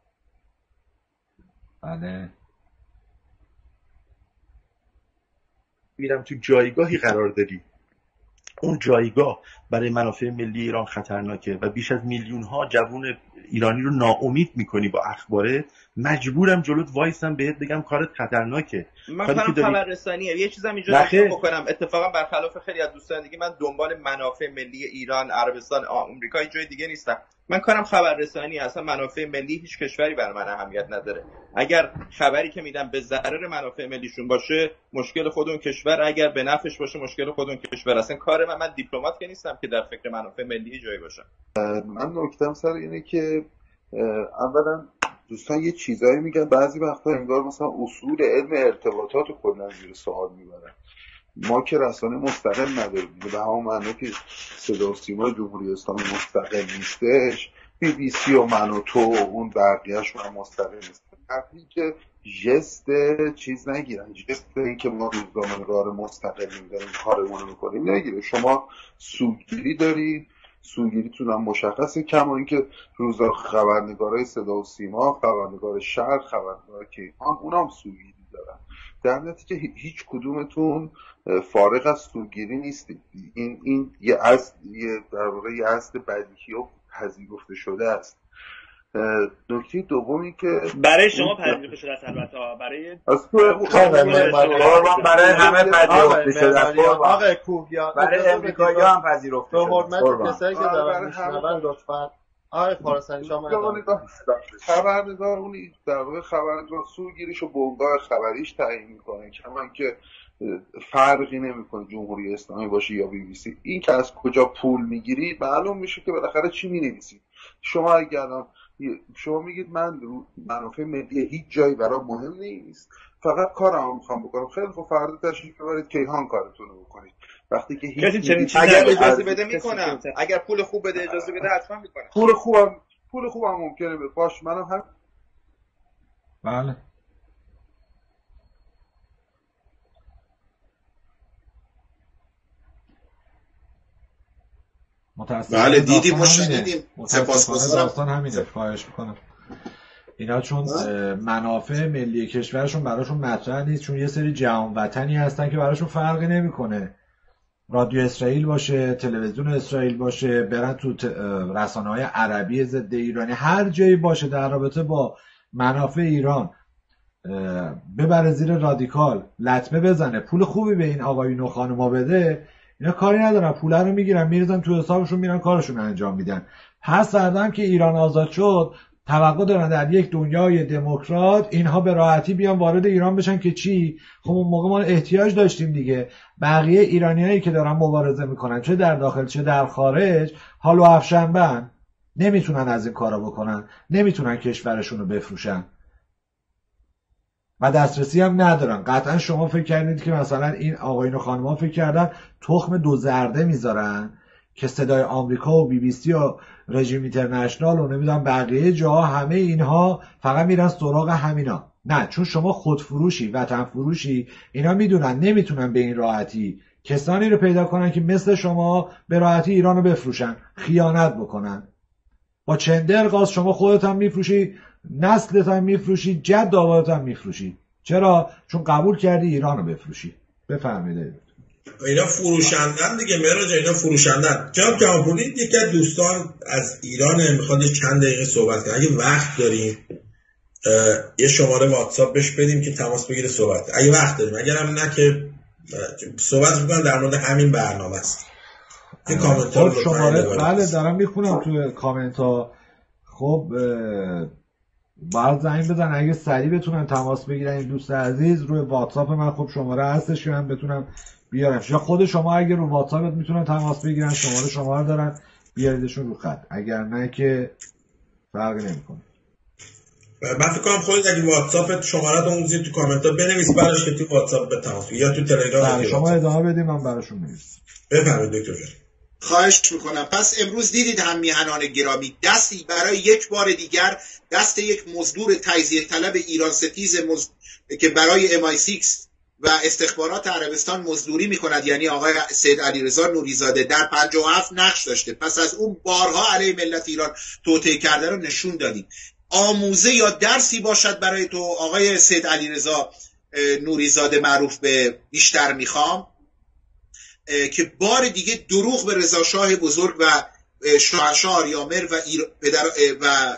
Speaker 2: بله.
Speaker 6: میرم تو جایگاهی قرار داری، اون جایگاه برای منافع ملی ایران خطرناکه و بیش از میلیون ها جوان ایرانی رو ناامید میکنی با اخباره، مجبورم جلوت وایسم بهت بگم کارت خطرناکه.
Speaker 7: من کارم خبررسانیه. یه چیزم اینجا نشه بکنم، اتفاقا برخلاف خیلی از دوستان دیگه من دنبال منافع ملی ایران، عربستان، آمریکا هیچ جای دیگه نیستم. من کارم خبررسانیه. اصلا منافع ملی هیچ کشوری برای من اهمیت نداره. اگر خبری که میدم به ضرر منافع ملیشون باشه مشکل خود اون کشور، اگر به نفعش باشه مشکل خود اون کشور. اصلا کار من من دیپلمات که نیستم که در فکر منافع ملی جایی باشم.
Speaker 8: من نکتم سر اینه که اولا دوستان یه چیزایی میگن بعضی وقتا انگار مثلا اصول علم ارتباطات رو کلا زیر سوال میبرن. ما که رسانه مستقل نداریم، به همون معنی که صدا و سیما جمهوری اسلامی مستقل نیستش، بی بی سی و من و تو و اون بقیه‌اش هم مستقل نیست. حرفی که جست چیز نگیرن، جست این که ما روزنامه‌نگار مستقل می‌داریم کارمون رو می‌کنیم نگیره. شما سوگیری دارید، سوگیریتون هم مشخصه، کما اینکه روزا خبرنگارای صدا و سیما، خبرنگار شرق، خبرنگار کیهان اونام سوگیری دارن. در نتیجه هیچ کدومتون فارغ از سوگیری نیستید. این این یه اصل، یه در واقع یه اصل بدیهی و پذیرفته شده است. نکته دومی که
Speaker 7: برای شما پذیرفته شده است، البته برای
Speaker 9: برای همه پذیرفته شده است.
Speaker 10: آقا کوهیان
Speaker 9: برای امریکایی‌ها هم پذیرفته شده است.
Speaker 10: به حرمت کسایی که دارن میشنون لطفاً آقای خراسانی شما
Speaker 8: خبرنگار اون در واقع خبرنگار سوگیریشو بنگاه خبریش تعیین میکنه، کما که فرقی نمیکنه جمهوری اسلامی باشه یا بی بی سی. این که از کجا پول میگیری معلوم میشه که بالاخره چی مینویسید. شما اگه الان شما میگید من منافع ملی هیچ جایی برام مهم نیست، فقط کارم میخوام بکنم، خیلی خب فردا تشریف ببرید کیهان کارتون رو بکنید. وقتی که هیچ
Speaker 7: اگر اجازه بده میکنم، اگر پول خوب بده اجازه بده حتما میکنم.
Speaker 8: پول خوبم پول خوبم ممکنه بده، باش منم هم.
Speaker 2: بله
Speaker 1: بله دیدیم و شنیدیم. سپاسگزارم.
Speaker 2: داستان همینه. خواهش میکنم. اینا چون منافع ملی کشورشون براشون مطرح نیست، چون یه سری جهان وطنی هستن که براشون فرقی نمیکنه رادیو اسرائیل باشه، تلویزیون اسرائیل باشه، برن تو رسانه‌های عربی ضد ایرانی، هر جایی باشه در رابطه با منافع ایران ببره زیر رادیکال، لطمه بزنه، پول خوبی به این آقایون و خانوما بده، اینا کاری ندارن، پول رو میگیرن میریزن تو حسابشون میرن کارشون انجام میدن. پس بعدم که ایران آزاد شد توقع دارن در یک دنیای دموکرات اینها به راحتی بیان وارد ایران بشن که چی؟ خب اون موقع ما احتیاج داشتیم دیگه. بقیه ایرانیایی که دارن مبارزه میکنن چه در داخل چه در خارج حال و افشنبن، نمیتونن از این کارا بکنن، نمیتونن کشورشون رو بفروشن. و دسترسی هم ندارن. قطعا شما فکر کردید که مثلا این آقایون و خانم‌ها فکر کردن تخم دو زرده میذارن که صدای آمریکا و بی بی سی و رژیم اینترنشنال و نمیدونم بقیه جاها همه اینها فقط میرن سراغ همینا. نه، چون شما خودفروشی، وطن فروشی، اینا میدونن نمیتونن به این راحتی کسانی رو پیدا کنن که مثل شما به راحتی ایران رو بفروشن، خیانت بکنن. با چندر قاز شما خودت هم میفروشی، نسلت هم میفروشی، جد آبادت هم میفروشی. چرا؟ چون قبول کردی ایران رو بفروشی. بفهمیده
Speaker 3: اینا فروشندن دیگه مراجع، اینا فروشندن. جناب جهانپوری، یکی از دوستان از ایران میخواد یه چند دقیقه صحبت کنه. اگه وقت داریم یه شماره واتساپ بهش بدیم که تماس بگیره صحبت. اگه وقت داریم، اگر هم نه که صحبت میکنم در مورد همین برنامه است. این کامنت ها رو
Speaker 2: شماره بله دارم میخونم تو کامنت ها. خب بعد زنگ بزن اگه سریع بتونن تماس بگیرن این دوست عزیز روی واتساپ من. خب شماره هستش که من بتونم بیارم، یا خود شما اگه رو واتساپ میتونن تماس بگیرن، شماره شما رو دارن بیاریدشون رو خط، اگر نه که فرقی نمیکنه.
Speaker 3: من فکر کنم خودت اگه واتساپت شماره رو اونجوری تو کامنت ها بنویس براش که تو واتساپ به تماس بگیر یا تو تلگرام.
Speaker 2: شما ادامه بدید من براشون می‌نویسم.
Speaker 3: بفرمایید دکتر جان.
Speaker 1: خواهش میکنم. پس امروز دیدید هم میهنان گرامی، دستی برای یک بار دیگر دست یک مزدور تجزیه طلب ایران ستیز مز... که برای ام آی سیکس و استخبارات عربستان مزدوری میکند، یعنی آقای سید علیرضا نوریزاده، در پنجاه و هفت نقش داشته. پس از اون بارها علیه ملت ایران توطئه کرده رو نشون دادیم. آموزه یا درسی باشد برای تو آقای سید علیرضا نوریزاده معروف به بیشتر میخوام، که بار دیگه دروغ به رضا شاه بزرگ و شاهنشاه آریامر و ایر... پدر و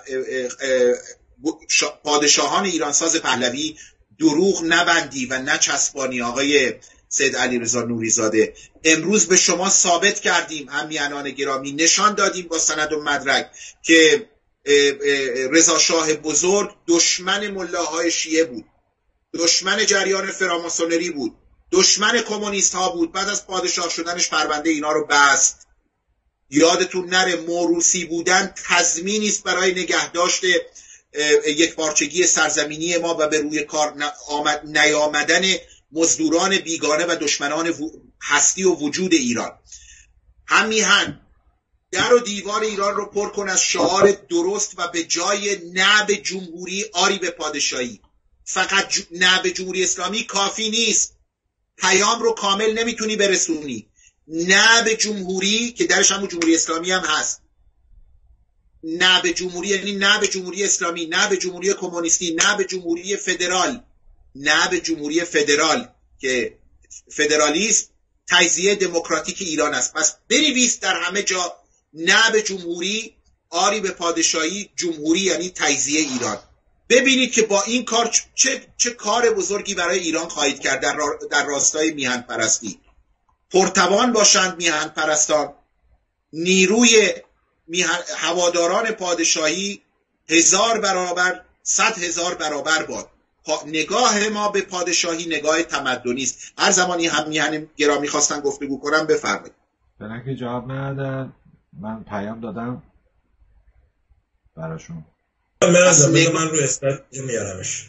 Speaker 1: پادشاهان ایرانساز پهلوی دروغ نبندی و نچسبانی. آقای سید علیرضا نوریزاده، امروز به شما ثابت کردیم، همیهنان گرامی، نشان دادیم با سند و مدرک که رضا شاه بزرگ دشمن ملاهای شیعه بود، دشمن جریان فراماسونری بود، دشمن کمونیست ها بود. بعد از پادشاه شدنش پرونده اینا رو بست. یادتون نره موروثی بودن تضمینی است برای نگهداشت یک پارچگی سرزمینی ما و به روی کار آمد نیامدن مزدوران بیگانه و دشمنان هستی و وجود ایران. هم میهن در و دیوار ایران رو پر کن از شعار درست و به جای نه به جمهوری آری به پادشاهی. فقط ج... نه به جمهوری اسلامی کافی نیست، پیام رو کامل نمیتونی برسونی. نه به جمهوری که درش هم جمهوری اسلامی هم هست. نه به جمهوری یعنی نه به جمهوری اسلامی، نه به جمهوری کمونیستی، نه به جمهوری فدرال، نه به جمهوری فدرال که فدرالیسم تجزیه دموکراتیک ایران است. پس بنویس در همه جا نه به جمهوری آری به پادشاهی، جمهوری یعنی تجزیه ایران. ببینید که با این کار چه, چه کار بزرگی برای ایران خواهید کرد در, را در راستای میهن پرستی. پرتوان باشند میهن پرستان، نیروی میهن... هواداران پادشاهی هزار برابر صد هزار برابر باد. نگاه ما به پادشاهی نگاه تمدنی است. هر زمانی هم میهن گرامی خواستن گفتگو کنم بفرمایید.
Speaker 2: برای که جواب ندادن من پیام دادم براشون.
Speaker 3: من من رو اسکایپ میارمش،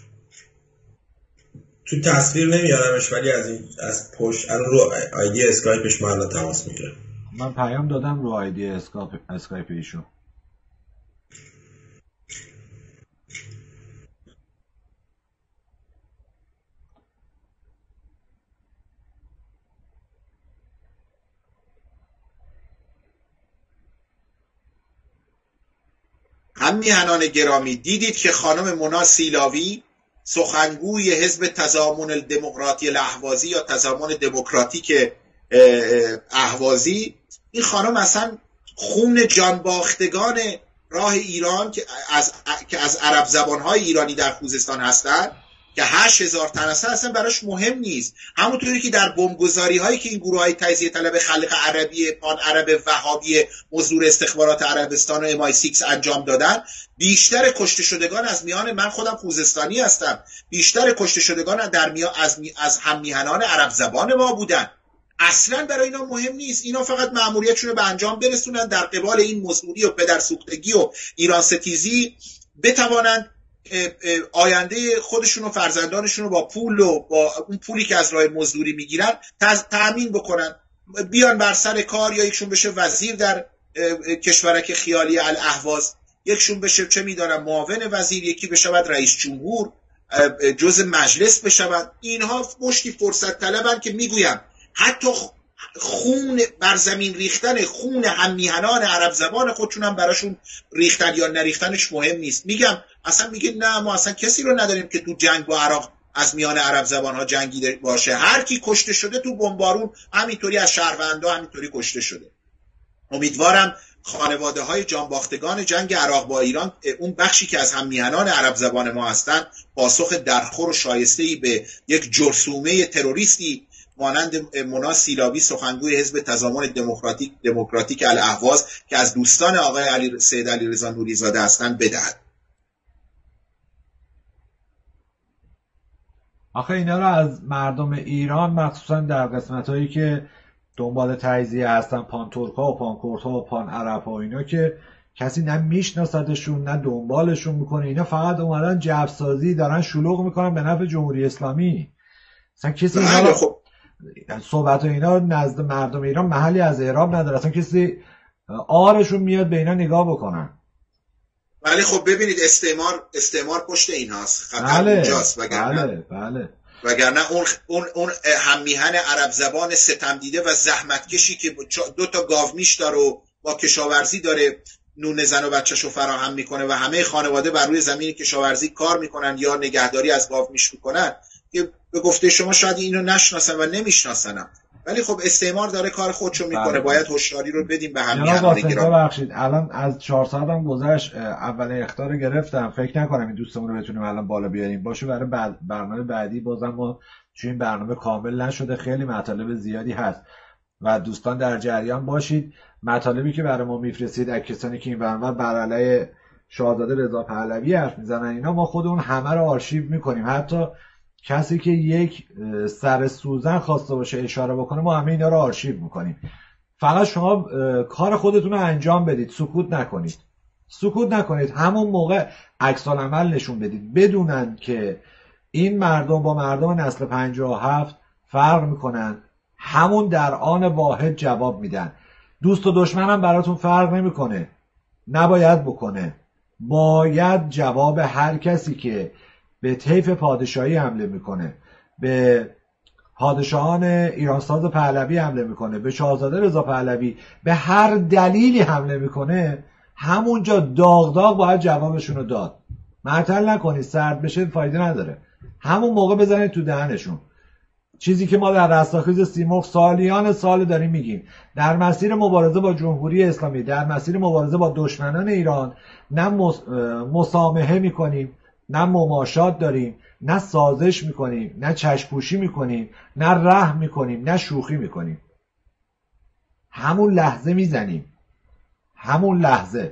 Speaker 3: تو تصویر نمیارمش ولی از این از پشت رو آیدی اسکایپش من الان تماس میگیرم.
Speaker 2: من پیام دادم رو آیدی اسکایپ اسکایپ ایشون.
Speaker 1: هم میهنان گرامی دیدید که خانم مونا سیلاوی سخنگوی حزب تضامن الدموکراتی الاهوازی یا تضامن دموکراتیک اهوازی، این خانم اصلا خون جانباختگان راه ایران که از که از عرب زبانهای ایرانی در خوزستان هستند که هشت هزار تن هستن اصلا براش مهم نیست. همونطوری که در بمبگذاری هایی که این گروه های تجزیه طلب خلق عربی پان عرب وهابی مزدور استخبارات عربستان و ام آی سیکس انجام دادن، بیشتر کشته شدگان از میان، من خودم خوزستانی هستم، بیشتر کشته شدگان در میان از, می از هم میهنان عرب زبان ما بودن. اصلا برای اینا مهم نیست. اینا فقط مأموریتشون رو به انجام برسونن، در قبال این مزدوری و پدرسوختگی و ایران ستیزی بتوانند آینده خودشون و فرزندانشون رو با پول و با اون پولی که از راه مزدوری میگیرن تأمین بکنن، بیان بر سر کار، یا یکشون بشه وزیر در کشورک خیالی الاهواز، یکشون بشه چه میدونم معاون وزیر، یکی بشه بعد رئیس جمهور، جزء مجلس بشود. اینها مشتی فرصت طلبن که میگویم حتی خون بر زمین ریختن خون هم میهنان عرب زبان خودشون هم براشون ریختن یا نریختنش مهم نیست. میگم اصلا میگه نه ما اصلا کسی رو نداریم که تو جنگ با عراق از میان عرب زبان ها جنگیده باشه، هر کی کشته شده تو بمبارون همینطوری از شهروندا همینطوری کشته شده. امیدوارم خانواده های جانباختگان جنگ عراق با ایران، اون بخشی که از هم میهنان عرب زبان ما هستن، پاسخ درخور و شایسته‌ای به یک جرثومه تروریستی مانند مونا سیلابی، سخنگوی حزب تضامن دموکراتیک دموکراتیک الاهواز که از دوستان آقای علی سید علیرضا نوری‌زاده هستند بدهد.
Speaker 2: آخه اینا رو از مردم ایران، مخصوصا در قسمت‌هایی که دنبال تجزیه هستن، پان ترک‌ها و پان کردها و پان عرب‌ها و اینا، که کسی نه میشناسدشون نه دنبالشون میکنه، اینا فقط اومدن جبسازی دارن شلوغ میکنن به نفع جمهوری اسلامی. اصلا کسی اینا
Speaker 1: خب
Speaker 2: صحبت و اینا نزد مردم ایران محلی از اعراب نداره، اصلا کسی آرشون میاد به اینا نگاه بکنن.
Speaker 1: ولی خب ببینید استعمار استعمار پشت این هاست، خطر
Speaker 2: بله،
Speaker 1: اونجاست. وگرنه
Speaker 2: بله بله
Speaker 1: وگرنه اون اون اون هم میهن عرب زبان ستم دیده و زحمتکشی که دو تا گاو میش داره و با کشاورزی داره نون زن و بچه‌شو فراهم میکنه و همه خانواده بر روی زمین کشاورزی کار میکنن یا نگهداری از گاو میش میکنن، که به گفته شما شاید اینو نشناسن و نمیشناسنم، ولی خب استعمار داره کار خودشو میکنه. بله. باید هوشیاری رو بدیم به هم
Speaker 2: میهنان. ببخشید الان از چهار ساعت هم گذشت، اول اخطار رو گرفتم، فکر نکنم این دوستمون رو بتونیم الان بالا بیاریم. باشه برای بعد برنامه بعدی، بازم ما چون این برنامه کامل نشده خیلی مطالب زیادی هست و دوستان در جریان باشید. مطالبی که برای ما میفرستید از کسانی که این برنامه بر علیه شاهزاده رضا پهلوی حرف میزنن اینا، ما خودمون همه رو آرشیو میکنیم، حتی کسی که یک سر سوزن خواسته باشه اشاره بکنه ما همه اینا رو آرشیو میکنیم. فقط شما کار خودتون رو انجام بدید، سکوت نکنید سکوت نکنید همون موقع عکس العمل نشون بدید، بدونن که این مردم با مردم نسل پنجاه و هفت فرق میکنن، همون در آن واحد جواب میدن. دوست و دشمن هم براتون فرق نمیکنه، نباید بکنه. باید جواب هر کسی که به طیف پادشاهی حمله میکنه، به پادشاهان ایرانساز پهلوی حمله میکنه، به شاهزاده رضا پهلوی به هر دلیلی حمله میکنه، همونجا داغ داغ باید جوابشون رو داد. معطل نکنید، سرد بشه فایده نداره، همون موقع بزنید تو دهنشون. چیزی که ما در رستاخیز سیمرغ سالیان سال داریم میگیم، در مسیر مبارزه با جمهوری اسلامی، در مسیر مبارزه با دشمنان ایران، نه مسامحه میکنیم، نه مماشات داریم، نه سازش میکنیم، نه چشم‌پوشی میکنیم، نه رحم میکنیم، نه شوخی میکنیم. همون لحظه میزنیم، همون لحظه.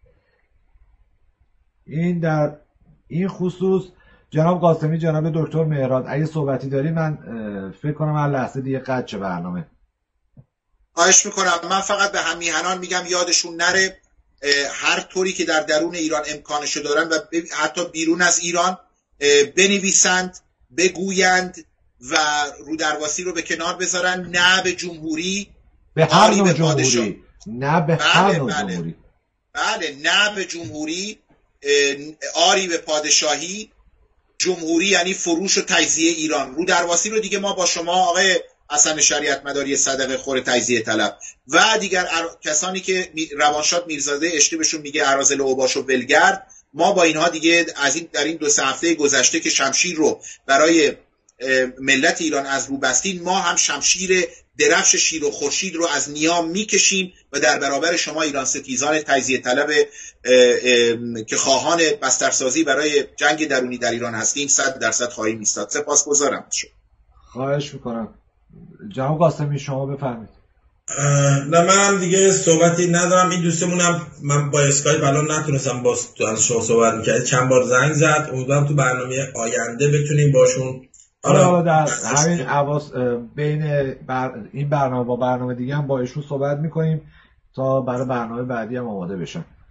Speaker 2: این در این خصوص جناب قاسمی، جناب دکتر مهراد اگه صحبتی داری، من فکر کنم هر لحظه دیگه قد چه برنامه.
Speaker 1: خواهش میکنم. من فقط به هم میهنان میگم یادشون نره هر طوری که در درون ایران امکانشو دارن و حتی بیرون از ایران بنویسند، بگویند و رو درواسی رو به کنار بذارن، نه به جمهوری،
Speaker 2: به هر نوع جمهوری، نه به هر نوع جمهوری،
Speaker 1: بله نه به جمهوری، آری به پادشاهی. جمهوری یعنی فروش و تجزیه ایران. رو درواسی رو دیگه ما با شما آقای حسن شریعت مداری صدقه خور تجزیه طلب و دیگر کسانی که روانشاد میرزاده عشقی بهشون میگه اراذل اوباش و ولگرد، ما با اینها دیگه از این در این دو سه هفته گذشته که شمشیر رو برای ملت ایران از رو بستین، ما هم شمشیر درفش شیر و خورشید رو از نیام میکشیم و در برابر شما ایران ستیزان تجزیه طلب که خواهان بسترسازی برای جنگ درونی در ایران هستیم صد درصد خواهیم ایستاد. سپاسگزارم.
Speaker 2: خواهش میکنم. جناب قاسمی شما بفرمایید.
Speaker 3: نه منم دیگه صحبتی ندارم. این دوستمونم من با اسکایپ الان نتونستم باز از شما صحبت میکرد، چند بار زنگ زد، امیدوارم تو برنامه آینده بتونیم باشون.
Speaker 2: آره در همین عواص بین بر... این برنامه با برنامه دیگه هم با ایشون صحبت میکنیم تا برای برنامه بعدی هم آماده بشن.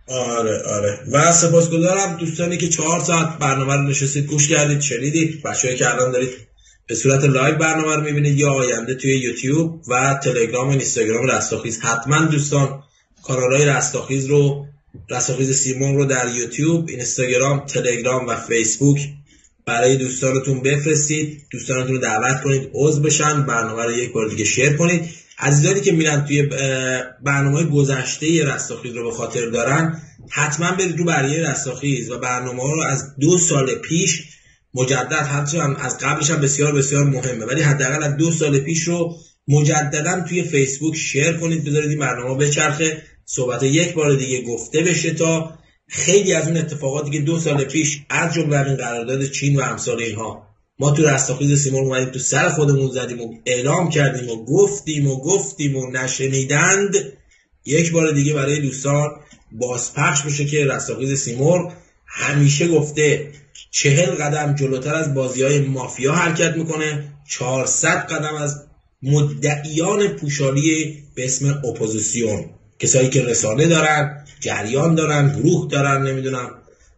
Speaker 3: آره آره و سپاسگزارم دوستانی که چهار ساعت برنامه رو نشستید گوش کردید شنیدید. بچه‌ای که الان دارید به صورت لایو برنامه رو میبینید یا آینده توی یوتیوب و تلگرام و اینستاگرام رستاخیز، حتما دوستان کانال‌های رستاخیز رو رستاخیز سیمون رو در یوتیوب، اینستاگرام، تلگرام و فیسبوک برای دوستانتون بفرستید. دوستانتون رو دعوت کنید عضو بشن، برنامه رو یک بار دیگه شیر کنید. عزیزانی که میرن توی برنامه گذشته رستاخیز رو به خاطر دارن، حتما برید رو برنامه رستاخیز و برنامه رو از دو سال پیش مجدد، حتی هم از قبلش هم بسیار بسیار مهمه، ولی حداقل از دو سال پیش رو مجددا توی فیسبوک شیر کنید، بذارید این برنامه بچرخه، صحبت یک بار دیگه گفته بشه تا خیلی از اون اتفاقاتی که دو سال پیش از جمله این قرارداد چین و امثال اینها ما تو رستاخیز سیمون اومدیم تو سر خودمون زدیم و اعلام کردیم و گفتیم و گفتیم و نشنیدند، یک بار دیگه برای دوستان بازپخش بشه که رستاخیز سیمور همیشه گفته چهل قدم جلوتر از بازی‌های مافیا حرکت میکنه، چهارصد قدم از مدعیان پوشالی به اسم اپوزیسیون، کسایی که رسانه دارن، جریان دارن، گروه دارن، نمیدونم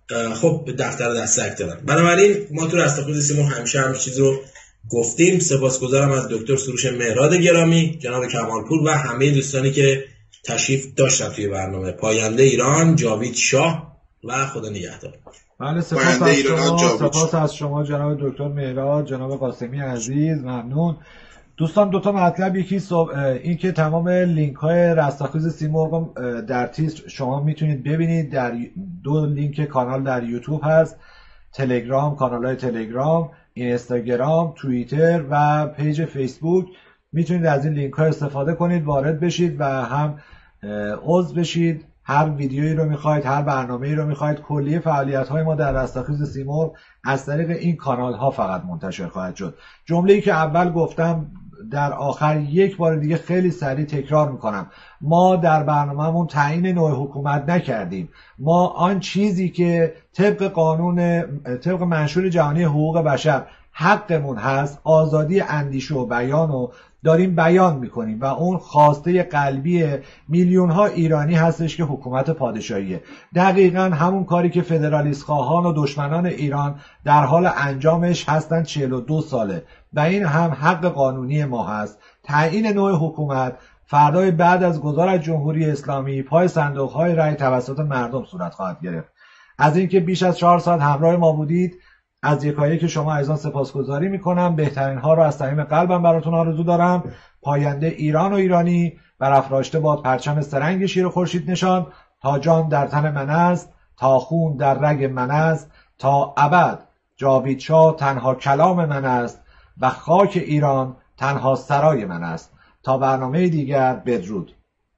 Speaker 3: خب دفتر دستک دارن. بنابراین ما تو رستاخیز سیمون همیشه همین چیز رو گفتیم. سپاسگزارم از دکتر سروش مهراد گرامی، جناب کمالپور و همه دوستانی که تشریف داشتن توی برنامه. پاینده ایران جاوید شاه و خدا نگهدار.
Speaker 2: بله سپاس از شما، سپاس از شما جناب دکتر مهراد، جناب قاسمی عزیز، ممنون. دوستان دو تا مطلب، یکی صبح این که تمام لینک های رستاخیز سیمرغ در تیتر شما میتونید ببینید، در دو لینک کانال در یوتیوب هست، تلگرام، کانال های تلگرام، اینستاگرام، توییتر و پیج فیسبوک، میتونید از این لینک ها استفاده کنید، وارد بشید و هم عضو بشید. هر ویدیویی رو میخواید، هر برنامه‌ای رو میخواید، کلیه فعالیت‌های ما در رستاخیز سیمرغ از طریق این کانال ها فقط منتشر خواهد شد. جمله‌ای که اول گفتم در آخر یک بار دیگه خیلی سریع تکرار میکنم، ما در برنامه‌مون تعیین نوع حکومت نکردیم. ما آن چیزی که طبق قانون طبق منشور جهانی حقوق بشر حقمون هست، آزادی اندیشه و بیان رو داریم بیان میکنیم و اون خواسته قلبی میلیون ها ایرانی هستش که حکومت پادشاهیه. دقیقاً همون کاری که فدرالیست خواهان و دشمنان ایران در حال انجامش هستن چهل و دو ساله و این هم حق قانونی ما هست. تعیین نوع حکومت فردای بعد از گذار از جمهوری اسلامی پای صندوق های رای توسط مردم صورت خواهد گرفت. از اینکه بیش از چهار ساعت همراه ما بودید از یکایک که شما عزیزان سپاسگزاری میکنم. بهترین ها رو از صمیم قلبم براتون آرزو دارم. پاینده ایران و ایرانی، برافراشته باد پرچم سرنگ شیر خورشید نشان، تا جان در تن من است، تا خون در رگ من است، تا ابد جاوید شاه تنها کلام من است و خاک ایران تنها سرای من است. تا برنامه دیگر، بدرود.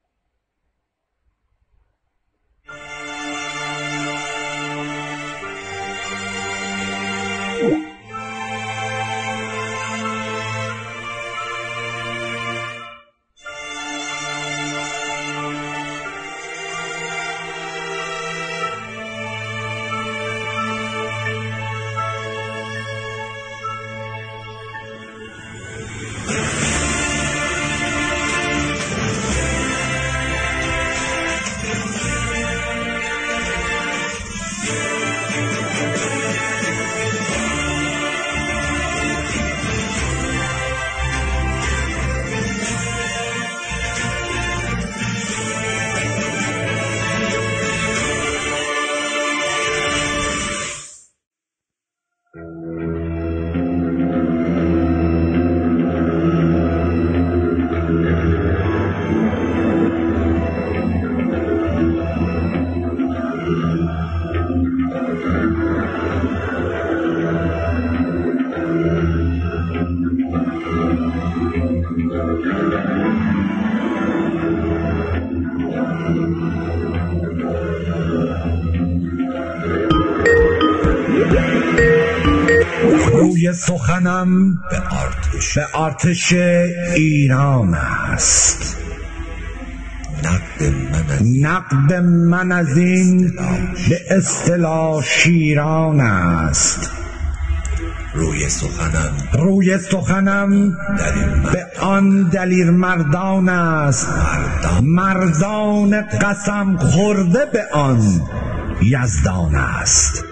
Speaker 11: سخنم به آرتش به آرتش ایران است. نقد من از, نقد من از این به اصطلاح شیران است. روی سخنم روی سخنم به آن دلیر مردان است، مردان قسم خورده به آن یزدان است.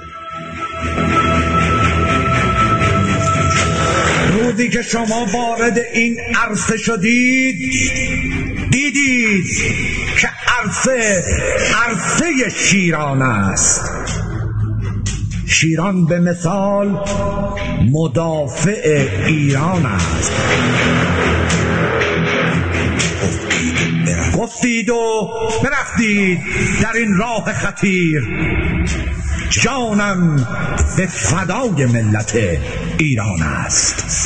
Speaker 11: روزی که شما وارد این عرصه شدید دیدید که عرصه عرصه شیران است. شیران به مثال مدافع ایران است. گفتید و برفتید در این راه خطیر، جانم به فدای ملت ایران است.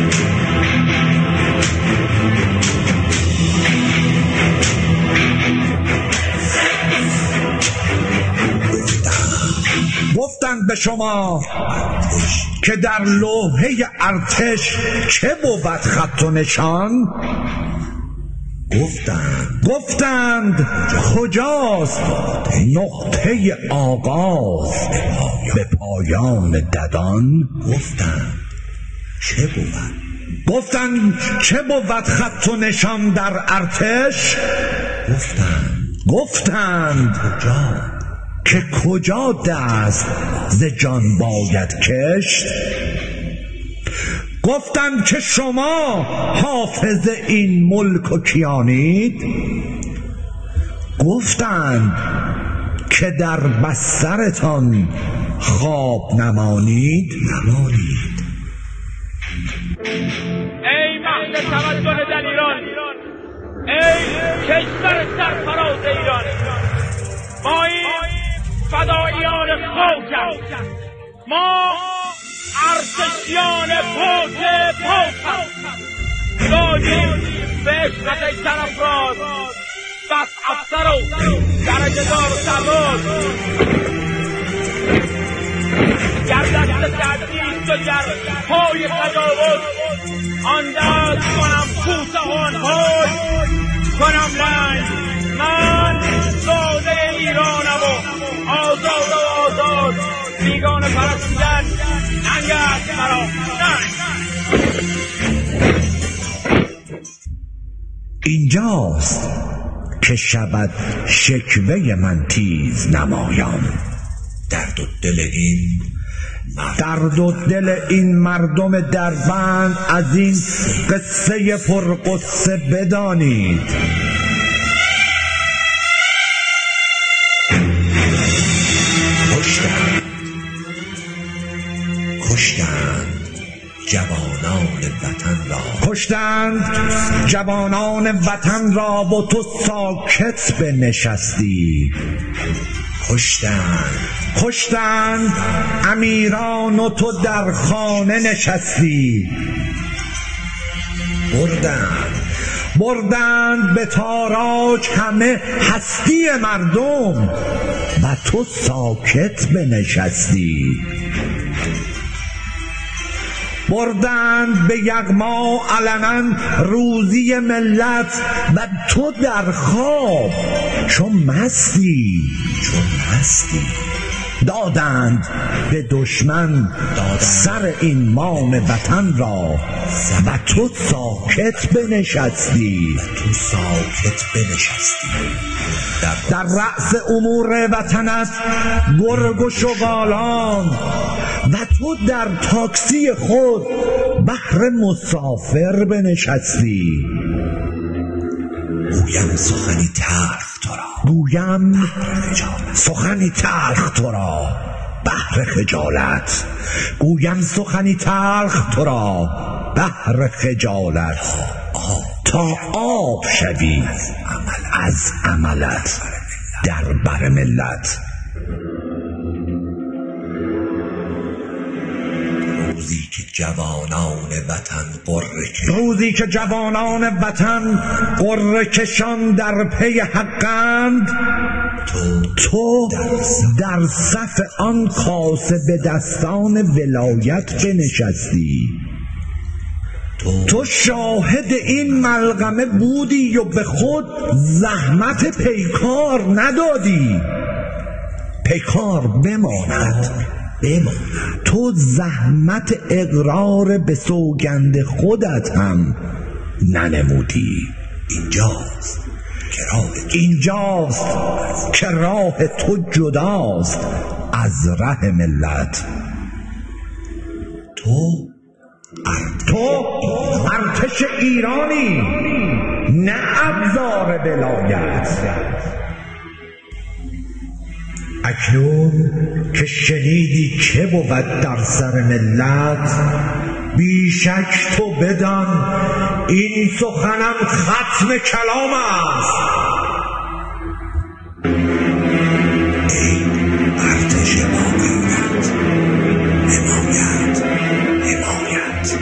Speaker 11: گفتند به شما که در لوحه ارتش چه بود خط و نشان؟ گفتند گفتند کجاست نقطه آغاز به پایان ددان؟ گفتند چه بود؟ گفتند چه بود خط و نشان در ارتش؟ گفتند گفتند کجا که کجا دست ز جان باید کشت؟ گفتند که شما حافظ این ملک و کیانید؟ گفتند که در بسترتان خواب نمانید؟ نمانید.
Speaker 12: ای مهد تمدن دلیران، ای کشور سرفراز ایران، ما این فداییان خاکم، ما ارتشیان پاک پاکم، دادیم به عشقت ای سرافراز، بس افسر و درجه دار و سرباز، گر دست تدریس و گر پای تجاوز، آن دست کنم کوته آنهای کنم لنگ. من زاده ایرانم و آزاد و آزاد، بیگانه پرستیدن ننگ است مرا ننگ.
Speaker 11: اینجاست که شود شکوه من تیز نمایان، درد و دل این درد و دل این مردم دربند از این قصه پرقصه بدانید. کشتند کشتند جوانان وطن را، کشتند جوانان وطن را و تو ساکت بنشستی. کشتند کشتند امیران و تو در خانه نشستی. بردند بردند به تاراج همه هستی مردم و تو ساکت بنشستی. بردند به یغما علنا روزی ملت و تو در خواب چون مستی چون مستی. دادند به دشمن سر این مام وطن را و تو ساکت بنشستی تو ساکت بنشستی. در رأس امور وطنت گرگ و شغالان و تو در تاکسی خود بهر مسافر بنشستی. گویم سخنی تلخ تو را گویم سخنی تلخ تو را بهر خجالت گویم سخنی تلخ تو را بهر خجالت تا آب شوی از عملت در بر ملت. روزی که جوانان وطن قره روزی که جوانان وطن قره کشان در پی حقند، تو, تو در صف آن کاسه به دستان ولایت بنشستی. تو, تو شاهد این ملغمه بودی و به خود زحمت پیکار ندادی. پیکار بماند بماند. تو زحمت اقرار به سوگند خودت هم ننمودی. اینجاست که راه اینجاست که راه تو جداست از ره ملت. تو تو ارتش ایرانی، نه ابزار ولایت. اکنون که شنیدی چه بود در سر ملت، بیشک تو بدان این سخنم ختم کلام است. ای ارتش واقعیت، حمایت حمایت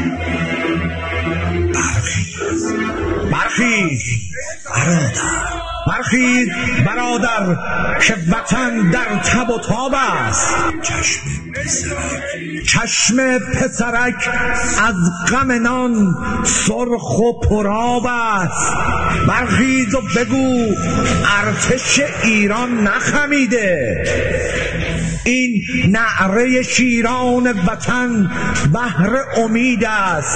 Speaker 11: برخیز برخیز برادر برخیز برادر که وطن در تب و تاب است. چشم پسرک چشم پسرک از غم نان سرخ و پرآب است. برخیز و بگو ارتش ایران نخمیده. این نعره شیران وطن بهر امید است.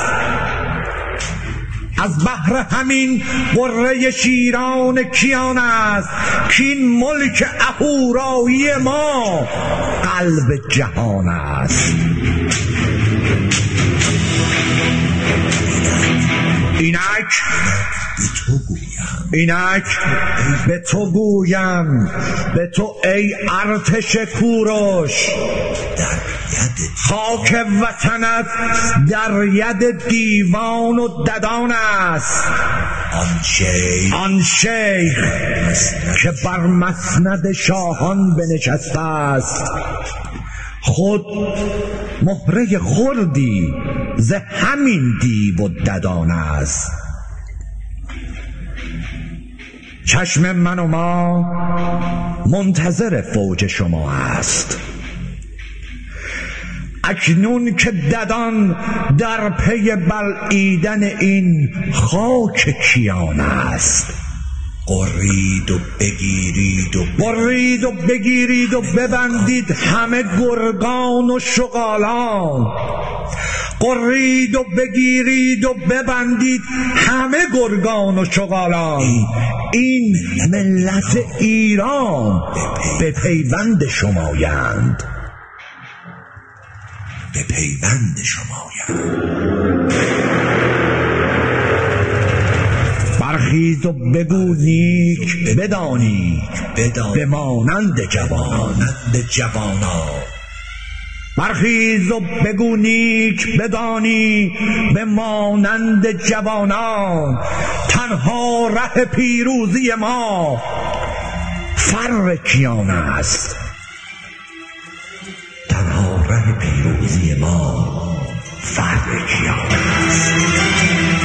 Speaker 11: از بهر همین قره شیران کیان است که این ملک اهورایی ما قلب جهان است. اینک اینک به تو گویم، به تو ای ارتش کوروش، خاک وطنت در ید دیوان و ددان است. آن شیخ آن شیخ که بر مسند شاهان بنشسته است، خود مهره خردی ز همین دیو و ددان است. چشم من و ما منتظر فوج شما است. اکنون که ددان در پی بلعیدن این خاک کیان است، قرید و بگیرید و قرید و بگیرید و ببندید همه گرگان و شغالان. قرید و بگیرید و ببندید همه گرگان و شغالان. این ملت ایران به پیوند شمایند، به پیوند شمایند. برخیز و بگو نیک بدانی به مانند جوانند جوانان. برخیز و بگو نیک بدانی به مانند جوانان. تنها ره پیروزی ما فر کیان است. تنها ره پیروزی ما فر کیان است.